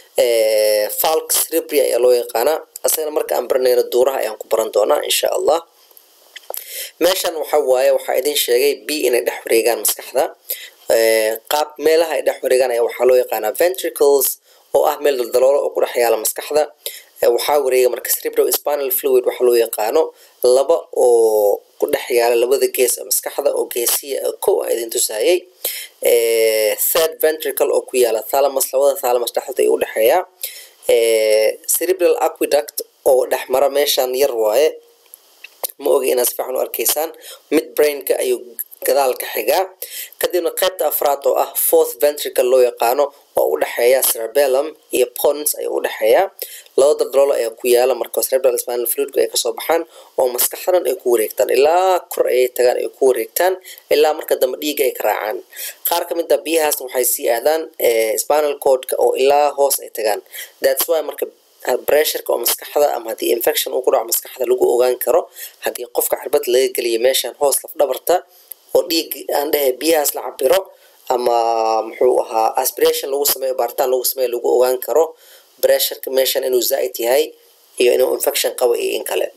falx cerebri ayaa loo yaqaanaa. asagana marka aan baranayno duuraha ayaan ku baran doonaa insha allah. meeshan waxaa waaye waxaa idin sheegay b inay dhex wareegaan maskaxda. qaab meelaha ay dhex wareegaan ayaa waxaa loo yaqaanaa ventricles oo ah meel daldaloolo oo ku dhex yaala maskaxda. waxaa wareega marka cerebrospinal fluid waxaa loo yaqaano laba oo ku dhex yaala labada gees ee maskaxda oo geesiya kow aan idin tusayay. third ventricle oo ku yaala thalamus, labada thalamus dhexdooda ay u dhexeeya. cerebral aqueduct oo dhex mara meeshan yar waaye, ma ogi inaad si fiican u arkaysaan. midbrainka ayuu gadaal ka xigaa. kadibna qaybta afraad oo ah fourth ventricle loo yaqaano oo u dhexeeya cerebellum iyo pons ayuu u dhexeeya. laba daldaloolo ayaa ku yaala marka cerebral spinal fluid ay kasoo baxaan oo maskaxdan ay ku wareegtaan ilaa kor ayay tagaan ay ku wareegtaan ilaa marka dambe dhiiga ay ka raacaan. qaar ka mid ah biyahaasna waxay sii aadaan spinal cord-ka oo ilaa hoos ay tagaan. that's why marka pressureka oo maskaxda ama haddii infection uu ku dhaco maskaxda lagu ogaan karo haddii qofka cirbad laga geliyo meeshan hoos laf dhabarta oo dhiig aan dhahay biyahaas la cabiro ama muxuu ahaa aspiration lagu sameeyo baaritaan lagu sameeyo lagu ogaan karo pressureka meeshan inuu zaa'id yahay iyo inuu infection qabo iyo in kale.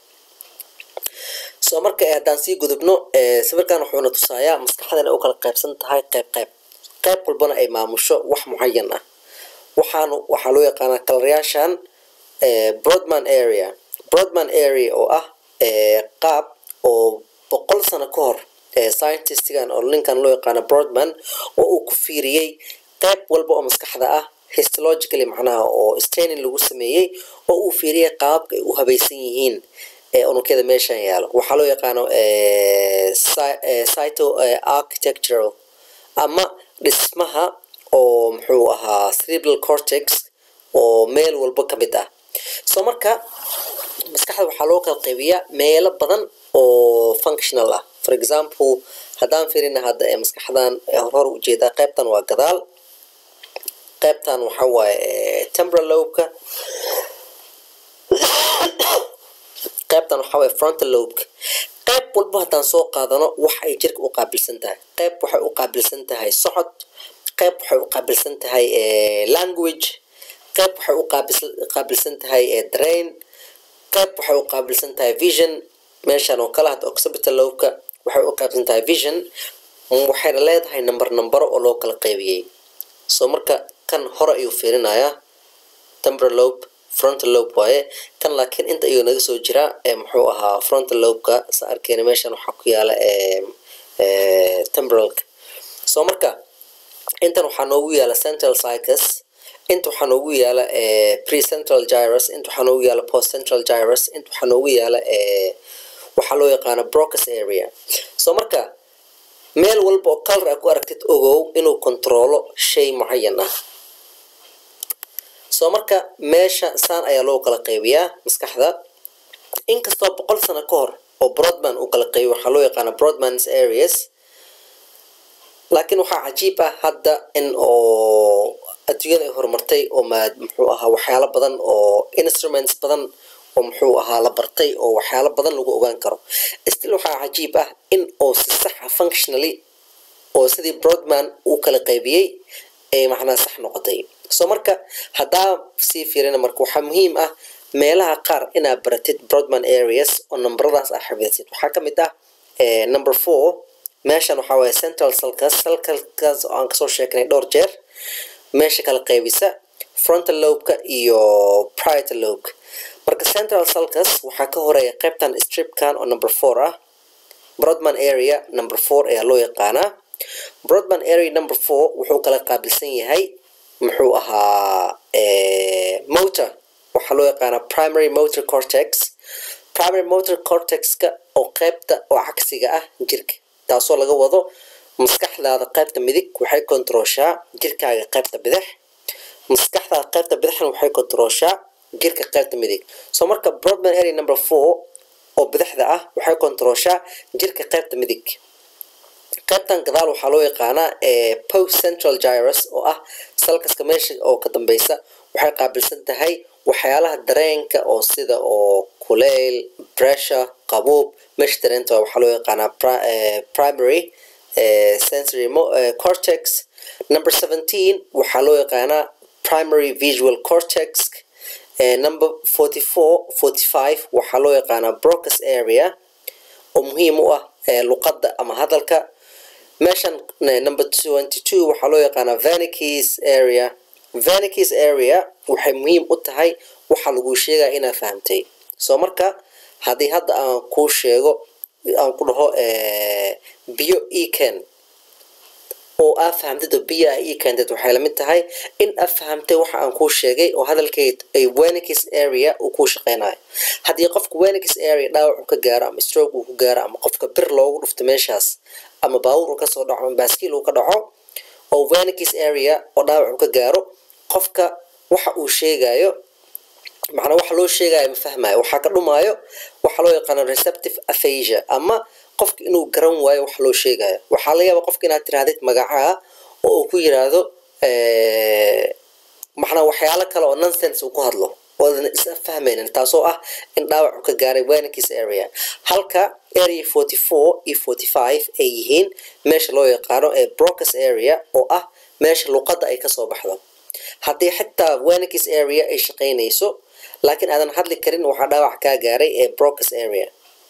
soo marka haddaan sii gudubno sawirkan wuxuuna tusayaa maskaxdan ay u kala qaybsan tahay qayb walbana ay maamusho wax mucayan ah. waxaa loo yaqaanaa kalarayaashan Brodmann area oo ah qaab oo 100 sano ka hor scientistgan oo ninkan loo yaqaano Brodmann oo uu ku fiiriyey qayb walba oo maskaxda ah histologically macnaha oo staining lagu sameeyey oo uu fiiriyey qaabka ay u habaysan yihiin unugyada meeshan yaalo waxaa loo yaqaano cyto architectural ama dhismaha oo muxuu ahaa cerebral cortex oo meel walba ka mid ah. soo marka maskaxda waxaa loo kala qaybiyaa meelo badan oo functional ah. for example haddaan fiirina hadda maskaxdan hor ujeedaa qaybtan waa gadaal, qaybtan waxaa waaye temporal lobe-ka, qaybtan waxaa waaye frontal lobe-ka. qayb walba haddaan soo qaadano wax ay jirka u qaabilsan tahay. qayb waxay u qaabilsan tahay socod, qayb waxay u qaabilsan tahay language, qayb waxay u qaabilsan tahay brain, qayb waxay u qaabilsan tahay vision. meeshan oo kale hadda occipital lobe-ka waxay u qaabilsan tahay vision, waxayna leedahay number oo loo kala qaybiyey. soo marka kan hore ayuu fiirinayaa temporal lobe, frontal lobe waaye kan, laakiin inta ayuu naga soo jiraa muxuu ahaa frontal lobe-ka. sa arkeyna meeshan waxaa ku yaala temporalka. soo marka intan waxaa noogu yaala central sulcus, inta waxaa noogu yaala precentral gyrus, inta waxaa noogu yaala postcentral gyrus, inta waxaa noogu yaala waxaa loo yaqaana Broca's area. soo marka meel walba oo color aad ku aragtid ogow inuu controlo shay mucayan ah. soo marka meesha saan ayaa loo kala qaybiyaa maskaxda. inkastoo 100 sano ka hor oo Brodmann uu kala qaybiyo waxaa loo yaqaana Brodmann's areas, laakiin waxaa cajiib ah hadda in oo adduunyada ay horumartay oo muxuu ahaa waxyaalo badan oo instruments badan oo muxuu ahaa la bartay oo waxyaalo badan lagu ogaan karo. still waxaa cajiib ah in oo si sax ah functionally oo sidii Brodmann uu kala qaybiyey ay macnaa sax noqotay. soo marka haddaa sii fiirina marka waxaa muhiim ah meelaha qaar inaad baratid Brodmann areas oo numberadaas aad xifdisid. waxaa ka mid ah number 4 meeshan waxaa waaye central sulcus oo aan kasoo sheegnay dhowr jeer, meesha kala qaybisa frontal lobe-ka iyo parietal lobe-ka. marka central sulcus waxaa ka horeeya qaybtan stripkan oo number 4 ah. Brodmann area number 4 ayaa loo yaqaanaa. Brodmann area number 4 wuxuu kala qaabilsan yahay muxuu ahaa motor, waxaa loo yaqaanaa primary motor cortex. primary motor cortex-ka oo qaybta oo cagsiga ah jirka, taasoo laga wado maskaxdaada qaybta midig waxay kontrooshaa jirkaaga qaybta bidix, maskaxdaada qaybta bidixna waxay kontrooshaa jirka qaybta midig. soo marka Brodmann area number 4 oo bidixda ah waxay kontrooshaa jirka qaybta midig. qaybtan gadaal waxaa loo yaqaanaa postcentral gyrus oo ah sulcuska meesha oo ka dambeysa, waxay qaabilsan tahay waxyaalaha dareenka oo sida oo kuleyl, pressure, qabuub. meesha dareenta waxaa loo yaqaanaa primary sensory cortex. number 17 waxaa loo yaqaanaa primary visual cortex. number 45 waxaa loo yaqaanaa Broca's area oo muhiim u ah luqadda ama hadalka. meeshan number 22 waxaa loo yaqaanaa Wernicke's area. Wernicke's area waxay muhiim u tahay waxa lagu sheegaya inaad fahamtay. soo marka haddii hadda aan kuu sheego aan ku dhaho biyo eken oo aad fahamtid oo biyo ii keentid, waxay la mid tahay in aad fahamtay waxa aan kuu sheegay oo hadalkeed ay Wernicke's area uu kuu shaqeynayo. haddii qofka Wernicke's area dhaawac uu ka gaaro ama stroke uu ku gaaro ama qofka bir loogu dhufto meeshaas ama baawur uu ka soo dhaco ama baaskiil uu ka dhaco oo Wernicke's area oo dhaawac uu ka gaaro, qofka waxa uu sheegayo macna waxa loo sheegayo ma fahmayo, waxa ka dhumaayo waxa loo yaqaan receptive aphasia ama qofka inuu garan waayo wax loo sheegayo. waxaa laga yaabaa qofka inaad tirahdid magacaa oo uu ku yiraahdo macna waxyaalo kale oo nonsense uu ku hadlo oo aan is fahmaynin, taasoo ah in dhaawac uu ka gaaray Wernicke's area. halka area 44 iyo 45 ay yihiin meesha loo yaqaano Broca's area oo ah meesha luqadda ay ka soo baxdo. haddii xitaa Wernicke's area ay shaqeynayso laakiin aadan hadli karin waxaa dhaawac kaa gaaray Broca's area.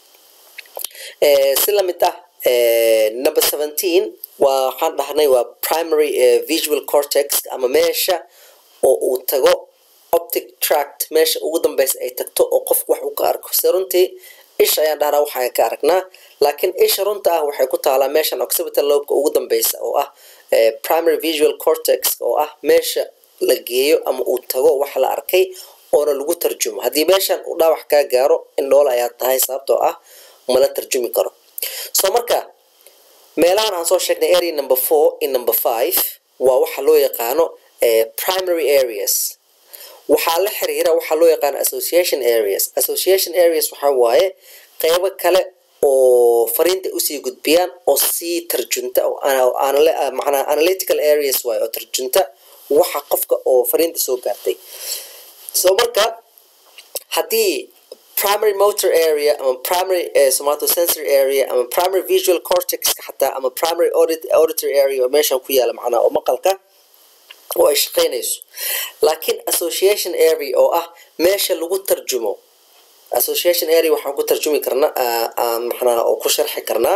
si la mid ah number 17 waxaan dhahnay waa primary visual cortex ama meesha oo uu tago optic tract, meesha ugu dambeysa ay tagto oo qofku wax uu ka arko. runtii isha ayaan dhahnaa waxaa ka aragnaa, laakiin isha runta ah waxay ku taalaa meeshan occipital lobe-ka ugu dambeysa oo ah primary visual cortex oo ah meesha la geeyo ama uu tago wax la arkay oona lagu tarjumo haddii meeshan uu dhaawac kaa gaaro indhool ayaa tahay sababtoo ah mala tarjumi karo soo marka meelahan aan soo sheegnay area number 4 in number 5 waa waxa loo yaqaano primary areas waxaa la xiriira waxa loo yaqaan association areas waxa waaye qaybo kale oo fariinta u sii gudbiyaan oo sii tarjunta oo macnaha analytical areas waaye oo tarjunta waxa qofka oo fariinta soo gaartay soo marka haddii primary motor area ama primary somatosensory area ama primary visual cortex xataa ama primary auditory area oo meeshan ku yaala macnaha oo maqalka oo ay shaqeynayso laakiin association area oo ah meesha lagu tarjumo association area waxaan ku tarjumi karnaa macnaha oo ku sharxi karnaa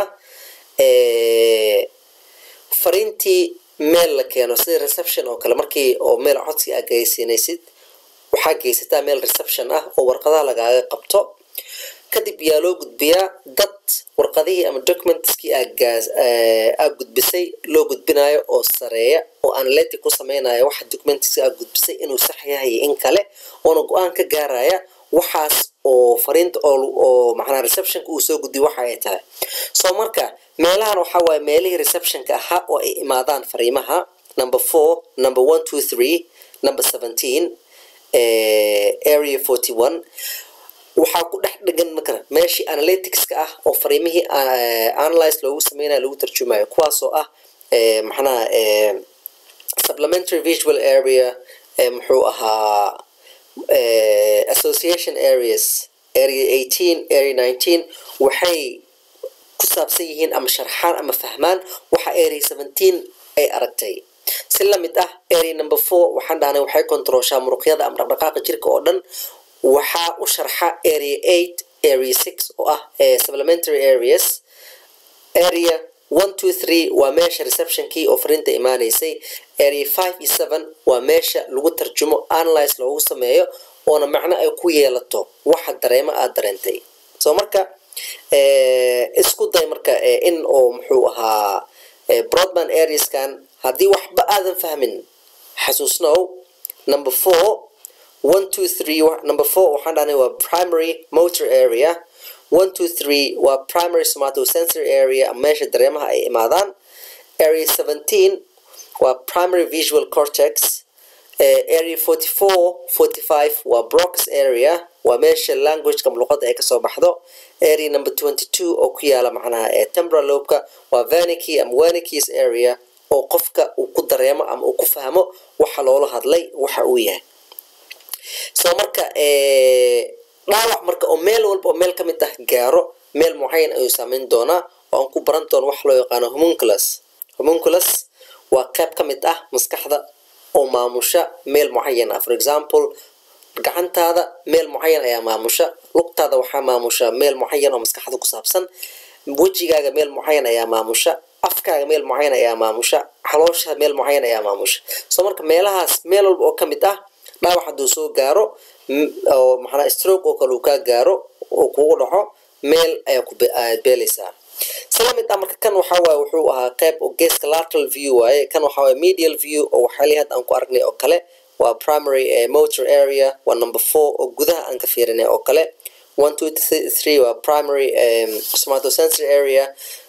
fariintii meel la keeno sida reception oo kale markii oo meel codsi ah geysanaysid waxaa geysataa meel reception ah oo warqadaha lagaaga qabto kadib yaa loo gudbiyaa dad warqadihii ama documentskii aa gudbisay loo gudbinayo oo sareeya oo analytic ku sameynaya waxa documentskii aa gudbisay inuu sax yahay in kale oona go-aan ka gaaraya waxaas oo fariinta oo macnaha receptionka uu soo gudbiyo waxa ay tahay soo marka meelahan waxa waaye meelihii receptionka ahaa oo ay imaadaan fariimaha number 4 number 1 2 3 number 17 area 41 waxaa ku dhex dhegan marka meeshii analyticska ah oo fariimihii analyze loogu sameynayo lagu tarjumayo kuwaasoo ah macnaha supplementary visual area muxuu ahaa association areas area 18 area 19 waxay ku saabsan yihiin ama sharxaan ama fahmaan waxa area 17 ay aragtay si la mid ah area number 4 waxaan dhahnay waxay kontrolshaa muruqyada ama dhaqdhaqaaqa jirka oo dhan waxaa u sharxa area 8 area 6 oo ah supplementary areas area 1 2 3 waa meesha receptionkii oo fariinta imaanaysay area 5 iyo 7 waa meesha lagu tarjumo analyze loogu sameeyo oona macno ay ku yeelato waxa dareemo aad dareentay soo marka isku day marka in oo muxuu ahaa broadband areaskan haddii waxba aadan fahmin xasuusnow number 4 1 2 3 number 4 waxaan dhahnay waa primary motor area 1 2 3 waa primary somatosensory area meesha dareemaha ay imaadaan area 17 waa primary visual cortex area 44 45 waa Broca's area waa meesha language-ka luqadda ay kasoo baxdo area number 22 oo ku yaala macnaha temporal lobe-ka waa Wernicke's area oo qofka uu ku dareemo ama uu ku fahmo waxa loola hadlay waxa uu yahay soo marka dhaawac marka oo meel walba oo meel ka mid ah gaaro meel mucayan ayuu saameyn doonaa oo aan ku baran doono wax loo yaqaano homunculus waa qayb ka mid ah maskaxda oo maamusha meel mucayan ah for example gacantaada meel mucayan ayaa maamusha lugtaada waxaa maamusha meel mucayan oo maskaxda ku saabsan wejigaaga meel mucayan ayaa maamusha afkaaga meel mucayan ayaa maamusha caloosha meel mucayan ayaa maamusha soo marka meelahaas meel walba oo ka mid ah dhaawac hadduu soo gaaro oo macnaha stroke oo kale uu kaa gaaro oo kugu dhaco meel ayaa ku beelaysaa sila mid ah marka kan waxaa waaye wuxuu ahaa qayb oo geeska lateral view waaye kan waxaa waaye medial view oo waxyaalihi hadda aan ku aragnay oo kale waa primary motor area waa number 4 oo gudaha aan ka fiirinay oo kale 1 2 3 waa primary somatosensory area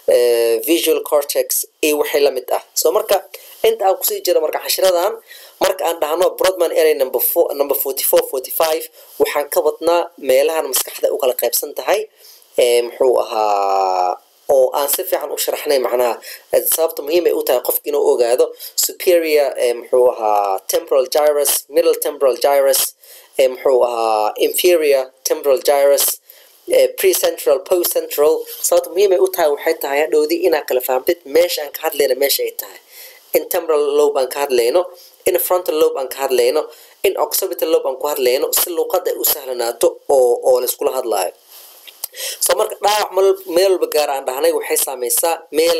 visual cortex iyo wixii la mid ah soo marka inta aan kusii jiro marka cashiradan marka aan dhahno broadband area number 44 45 waxaan ka wadnaa meelahan maskaxda u kala qaybsan tahay muxuu ahaa oo aan si fiican u sharaxnay macnaha sababta muhiim ay u tahay qofka inuu ogaado superior muxuu ahaa temporal gyrus middle temporal gyrus muxuu ahaa inferior temporal gyrus pre-central post-central sababta muhiim ay u tahay waxay tahay hadhowdii inaad kala fahamtid meesha aan ka hadlayno meesha ay tahay in temporal lobe aan ka hadlayno in frontal lobe aan ka hadlayno in occipital lobe aan ku hadlayno si luqadda ay u sahlanaato oo la iskula hadlaayo soo marka dhaawac meel walba gaar aan dhahnay waxay saameysaa meel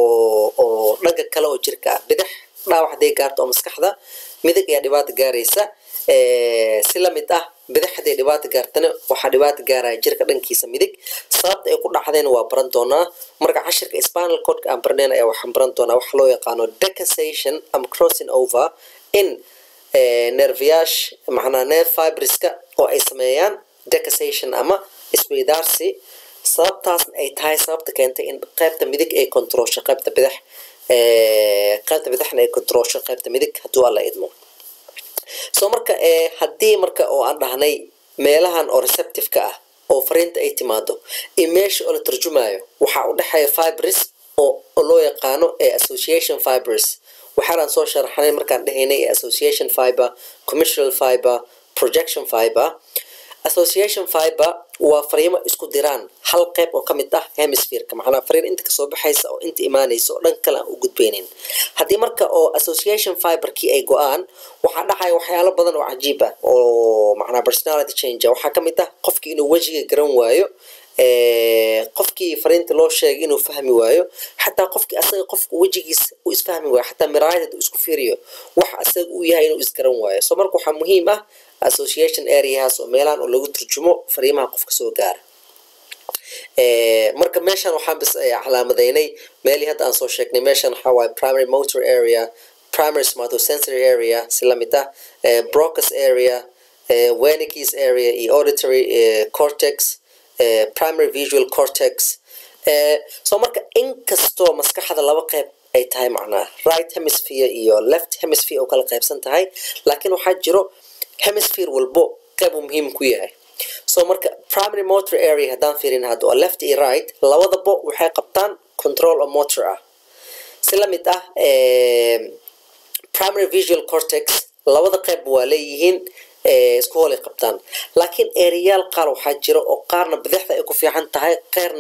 oo dhanka kale oo jirka ah bidix dhaawac hadday gaarto oo maskaxda midig ayaa dhibaato gaaraysa si la mid ah bidix hadday dhibaato gaartana waxaa dhibaato gaaraya jirka dhankiisa midig sababta ay ku dhacdeen waa baran doonaa marka cashirka spinal cord aan barneen ayaa waxaan baran doonaa waxa loo yaqaano decussation ama crossing over in nerviyash macnaa nerve fiberska oo ay sameeyaan decussation ama isweydaarsi sababtaas ay tahay sababta keentay in qaybta midig ay controlsho qaybta bidix qaybta bidixna ay controlsho qaybta midig hadduu alla idmo soo marka haddii marka oo aan dhahnay meelahan oo receptive ka ah oo fariinta ay timaado meesha oo la tarjumayo waxaa u dhexeeya fibers oo loo yaqaano association fibers waxaan soo sharaxnay markaan dhahaynay association fiber commissural fiber projection fiber association fiber waa fariimo isku diraan hal qayb oo ka mid ah hemisphere-ka macnaa fariin inta kasoo baxaysa oo inta imaanaysa oo dhan kale aan u gudbaynin haddii marka oo association fiber-kii ay go-aan waxaa dhacaya waxyaalo badan oo cajiib ah oo macnaa personality change waxaa ka mid ah qofkii inuu wejiga garan waayo qofkii fariinta loo sheegay inuu fahmi waayo xataa qofkii asaga qofka wejigiisa uu isfahmi waayo xataa miraayada uu isku fiiriyo wax asaga uu yahay inuu isgaran waayo soo marka waxaa muhiim ah association areas oo meelahan oo lagu turjumo fariimaha qofka soo gaara marka meeshan waxaan bis calaamadaynay meelii hadda aan soo sheegnay meeshan waxaa waaye primary motor area primary somatosensory area si la mid ah Broca's area Wernicke's area iyo auditory cortex primary visual cortex soo marka inkastoo maskaxda laba qayb ay tahay macnaa right hemisphere iyo left hemisphere oo kala qaybsan tahay laakiin waxaa jiro hemisphere walbo qayb muhiim ku yahay soo marka primary motor area haddaan fiirin hadda oo left iyo right labadaba waxay qabtaan control of motor ah si la mid ah primary visual cortex labada qayb waa leeyihiin isku hoolay qabtaan laakiin ereyaal qaar waxaa jira oo qaarna bidixda ay ku fiican tahay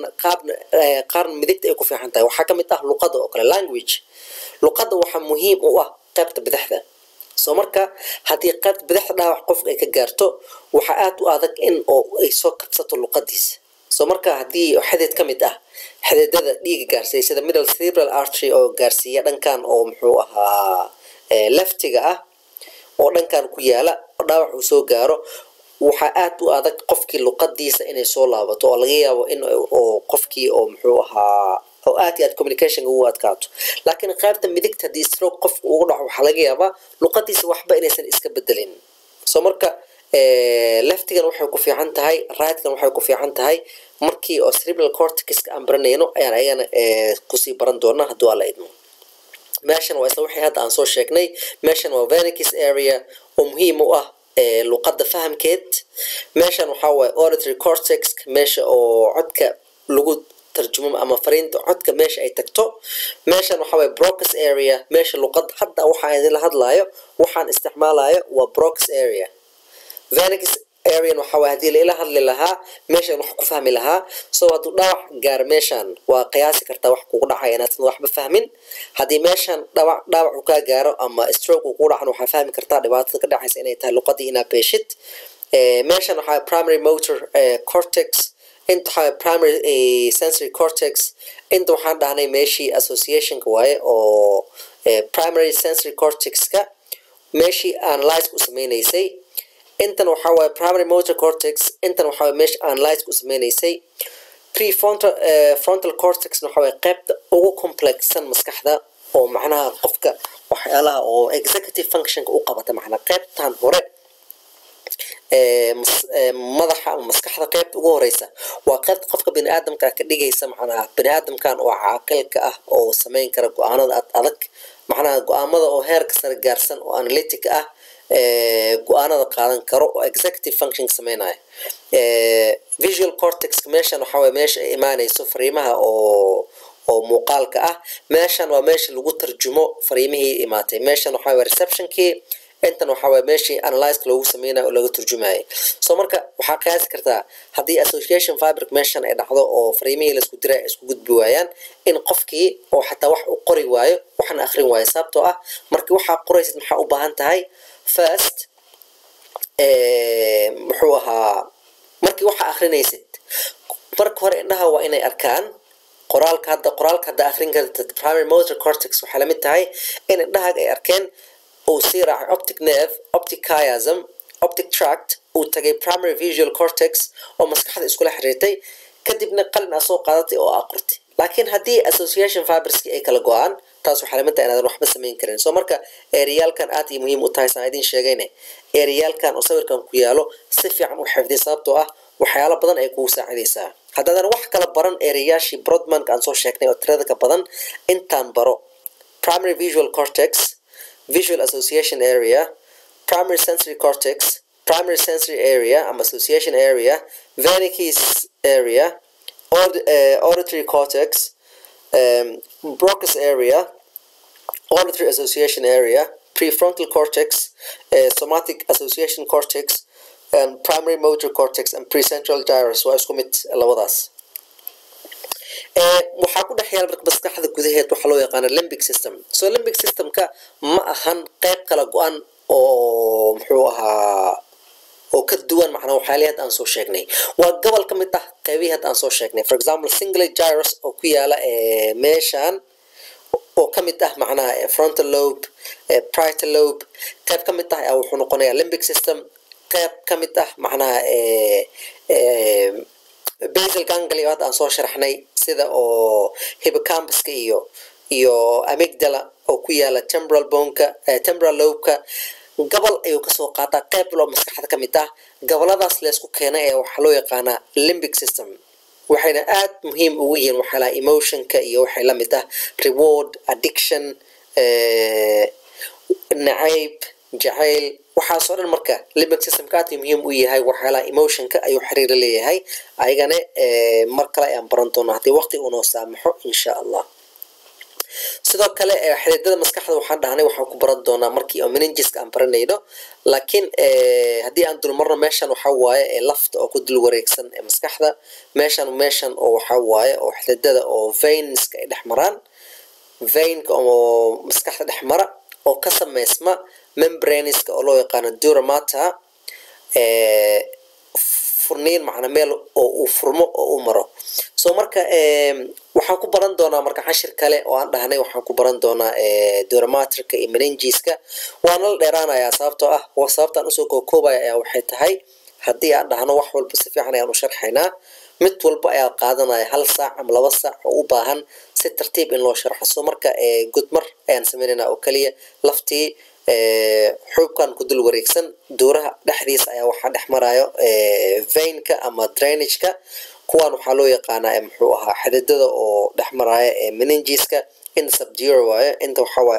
qaarna midigta ay ku fiican tahay waxaa ka mid ah luqadda oo kale language luqadda waxaa muhiim u ah qaybta bidixda soo marka haddii qaybta bidixda dhaawac qofka ay ka gaarto waxaa aad u adag in oo ay soo kabsato luqadiisa soo marka haddii xidid ka mid ah xididada dhiiga gaarsiiya sida middle cerebral artery oo gaarsiiya dhankan oo muxuu ahaa leftiga ah oo dhankan ku yaala dhaawac uu soo gaaro waxaa aad u adag qofkii luqadiisa inay soo laabato oo laga yaabo in oo qofkii oo muxuu ahaa oo aad iyo aad communication ugu adkaato laakiin qaybta midigta haddii stroke qofka ugu dhaco waxaa laga yaabaa luqadiisa waxba inaysan iska bedelin soo marka leftigan waxay ku fiican tahay rightkan waxay ku fiican tahay markii oo cerebral cortex-ka aan baranayno ayaan ayana kusii baran doonaa hadduu alla idmo meeshan waa isla wixii hadda aan soo sheegnay meeshan waa Wernicke's area oo muhiim u ah luqadda fahamkeed meeshan waxaa waaye auditory cortex meesha oo codka lagu tarjumo ama fariinta codka meesha ay tagto meeshan waxaa waaye Broca's area meesha luqadda hadda waxaan idin la hadlaayo waxaan isticmaalayo waa Broca's area Wernicke's area waxaa waaye haddii la hadli lahaa meeshan wax ku fahmi lahaa soo hadduu dhaawac gaar meeshan waa qiyaasi kartaa wax kugu dhacaya inaadsan waxba fahmin haddii meeshan dhaawac uu kaa gaaro ama stroke uu kugu dhacan waxaa fahmi kartaa dhibaatada ka dhacaysa inay tahay luqadii inaa beeshid meeshan waxaa primary motor cortex inta waxaa primary sensory cortex inta waxaan dhahnay meeshii associationka waaye oo primary sensory cortex-ka meeshii analyze ku sameynaysay intan waxaa waaye primary motor cortex intan waxaa waaye meesha analyze ku sameynaysay prefrontal cortex waxaa waaye qaybta ugu complexsan maskaxda oo macnaha qofka waxyaalaha oo executive functionka u qabata macnaha qaybtan hore madaxa ama maskaxda qaybta ugu horeysa waa qaybta qofka bini'aadamka ka dhigaysa macnaha bini'aadamkan oo caaqilka ah oo sameyn kara go'aanada adag macnaha go'aamada oo heerka sare gaarsan oo analytic ah go'aanada qaadan karo oo executive function sameynaya visual cortex meeshan waxa way meesha ay imaanayso fariimaha oo muuqaalka ah meeshan waa meesha lagu tarjumo fariimihii imaatay meeshan waxa way receptionkii intan waxa way meeshii analyze lagu sameynayo oo lagu turjumayo soo marka waxa qiyaas kartaa hadii association fiber meeshan ay dhacdo oo fariimihii la isku diray isku gudbi waayaan in qofkii oo xataa wax u qori waayo waxna akhrin waayo sababtoo ah markii waxa qoraysid waxa u baahan tahay first muxuu ahaa markii waxa akhrinaysid marka hore indhaha waa inay arkaan qoraalka hadda akhrin kartid primary motor cortex waxa la mid tahay in indhaha ay arkeen oo sii raacay optic nerve optic chiasm optic tract oo tagay primary visual cortex oo maskaxda isku la xiriirtay kadibna qalin soo qaadatay oo aqortay laakiin hadii association fibers ay kala go'aan taas waxa la mid tahay inaadan waxba samayn karin soo marka eriyalkan aad iyo muhiim u tahay saan idin sheegayne eriyalkan oo sawirkan ku yaalo si fiican u xifdi sababtoo ah waxyaalo badan ay kugu saacidaysaa haddaadan wax kala baran eriyaashii Brodmann aan soo sheegnay oo tirada ka badan intaan baro primary visual cortex visual association area primary sensory cortex primary sensory area association area Wernicke's area auditory cortex Broca's area auditory association area prefrontal cortex somatic association cortex and primary motor cortex and precentral gyrus waa isku mid labadaas waxaa ku dhex yaal marka maskaxda gudaheed waxa loo yaqaan limbic system so limbic systemka ma ahan qayb kala go'an oo muxuu ahaa oo ka duwan macna waxyaalaha aan soo sheegnay waa gobol ka mid ah qaybihi aan soo sheegnay for example cingulate gyrus oo ku yaala meeshan oo ka mid ah macnaha frontal lobe parietal lobe qayb ka mid ah wuxuu noqonayaa limbic system qayb ka mid ah macnaha basal ganglia aan soo sharaxnay sida oo hippocampus-ka iyo amygdala oo ku yaala temporal bone-ka temporal lobe-ka gobol ayuu ka soo qaataa qayb loo maskaxda ka mid ah goboladaas la isku keenay waxa loo yaqaanaa limbic system waxayna aad muhiim ugu yihiin waxyaalaha emotion-ka iyo waxay la mid ah reward addiction nacayb jacayl waxaasoo dhan marka limbic systemka aad muhiim u yahay waxyaalaha emotion-ka ayuu xiriir leeyahay ayagana mar kale ayaan baran doonaa haddii waqti uu noo saamaxo insha allah sidoo kale xididada maskaxda waxaan dhahnay waxaan ku baran doonaa markii oo meningiska aan baranayno laakiin haddii aan dulmarno meeshan waxa waaye lafta oo ku dul wareegsan maskaxda meeshan oo waxa waaye oo xididada oo veinska ay dhexmaraan veinka oo maskaxda dhexmara oo ka sameysma membraneska oo loo yaqaan dura mater furniin macna meel oo uu furmo oo uu maro soo marka waxaan ku baran doonaa marka cashir kale oo aan dhahnay waxaan ku baran doonaa dura materka iyo meningiska waana la dheeraanayaa sababtoo ah sababtaan usoo koobaya ayaa waxay tahay haddii aan dhahno wax walba si fiican ayaan u sharxaynaa mid walba ayaa qaadanaya 1 saac ama 2 saac oo u baahan si tartiib in loo sharxo soo marka gudmar ayaan sameynaa oo kaliya laftii xubkan ku dul wareegsan duuraha dhexdiisa ayaa waxa dhexmarayo veinka ama drainage-ka kuwan waxa loo yaqaanaa muxuu ahaa xididada oo dhexmaraya meningiska in subdural waaye inta waxa waaye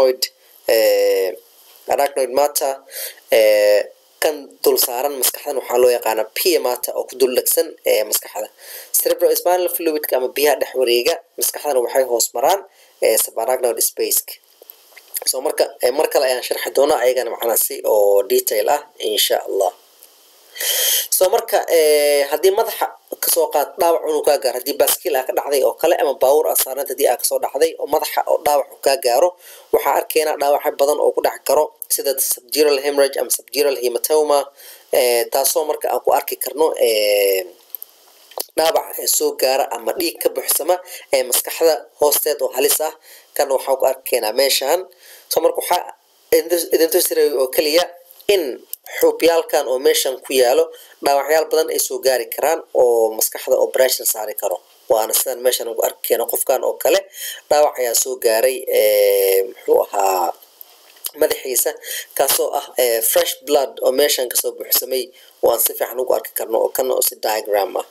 arachnoid mater kan dul saaran maskaxdan waxa loo yaqaanaa pia mater oo ku dul dhagsan maskaxda cerebrospinal fluid ama biyaha dhex wareega maskaxdan waxay hoos maraan subarachnoid space soo marka mar kale ayaan sharxi doonaa ayagana macna si oo detail ah insha Allah soo marka haddii madaxa ka soo qaad dhaawac uu ka gaaro haddii baaskiil ka dhacday oo kale ama baawur asaarnad haddii ka soo dhacday oo madaxa oo dhaawac ka gaaro waxa arkeena dhaawac badan oo ku dhac karo sida subdural hemorrhage ama subdural hematoma taasoo marka aan ku arki karno dhaawac soo gaara ama dhiig ka buuxsama maskaxda hoosteed oo halis ah kan waxa ku arkeena meeshan soo marka waxa idin tusirey oo kaliya in xubyaalkan oo meeshan ku yaalo dhaawacyaal badan ay soo gaari karaan oo maskaxda operation saari karo waana sidan meeshan ugu arkeena qofkan oo kale dhaawac ayaa soo gaaray muxuu ahaa madaxiisa kaasoo ah fresh blood oo meeshan ka soo buuxsamay waan si fiican ugu arki karno oo kan oo si diagram ah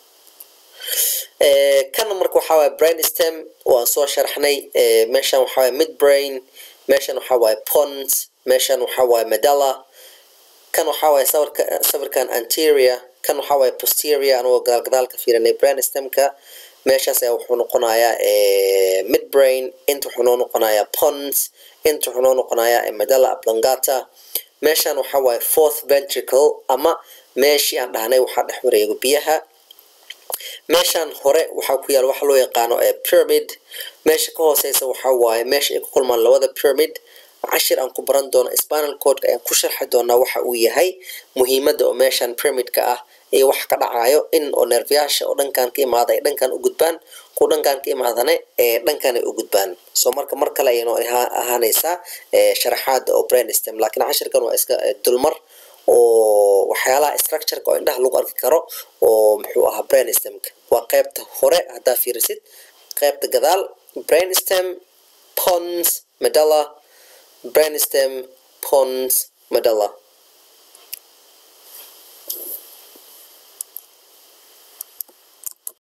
kan marka waxa waa brain stem waan soo sharaxnay meeshan waxa waa midbrain meeshan waxa waa pons meeshan waxa waa medulla kan waxa waa sawirkan anterior kan waxa waa posterior anoo gadaal ka fiirinay brain stemka meeshaas ayaa wuxuu noqonayaa midbrain inta wuxuu noqonayaa pons inta wuxuu noqonayaa medulla oblongata meeshan waxa waa fourth ventricle ama meeshii aan dhahnay waxa dhex wareego biyaha meeshan hore waxa ku yaal waxa loo yaqaano pyramid meesha ka hooseysa waxa waaye meesha ay ku kulmaan labada pyramid cashir aan ku baran doono spinal cord ayaan ku sharxi doonaa waxa uu yahay muhiimadda oo meeshan pyramid-ka ah ee wax ka dhacayo in oo nerviyaasha oo dhankan ka imaada ay dhankan u gudbaan ku dhankan ka imaadane dhankan ay u gudbaan soo marka mar kale ayay noo ahaanaysaa sharaxaada oo brain stem laakiin cashirkan waa iska dulmar oo waxyaalaha structure-ka oo indhaha lagu arki karo oo muxuu ahaa brain stem-ka waa qaybta hore haddaa fiirisid qaybta gadaal brain stem pons, medulla, brainstem, pons, medulla.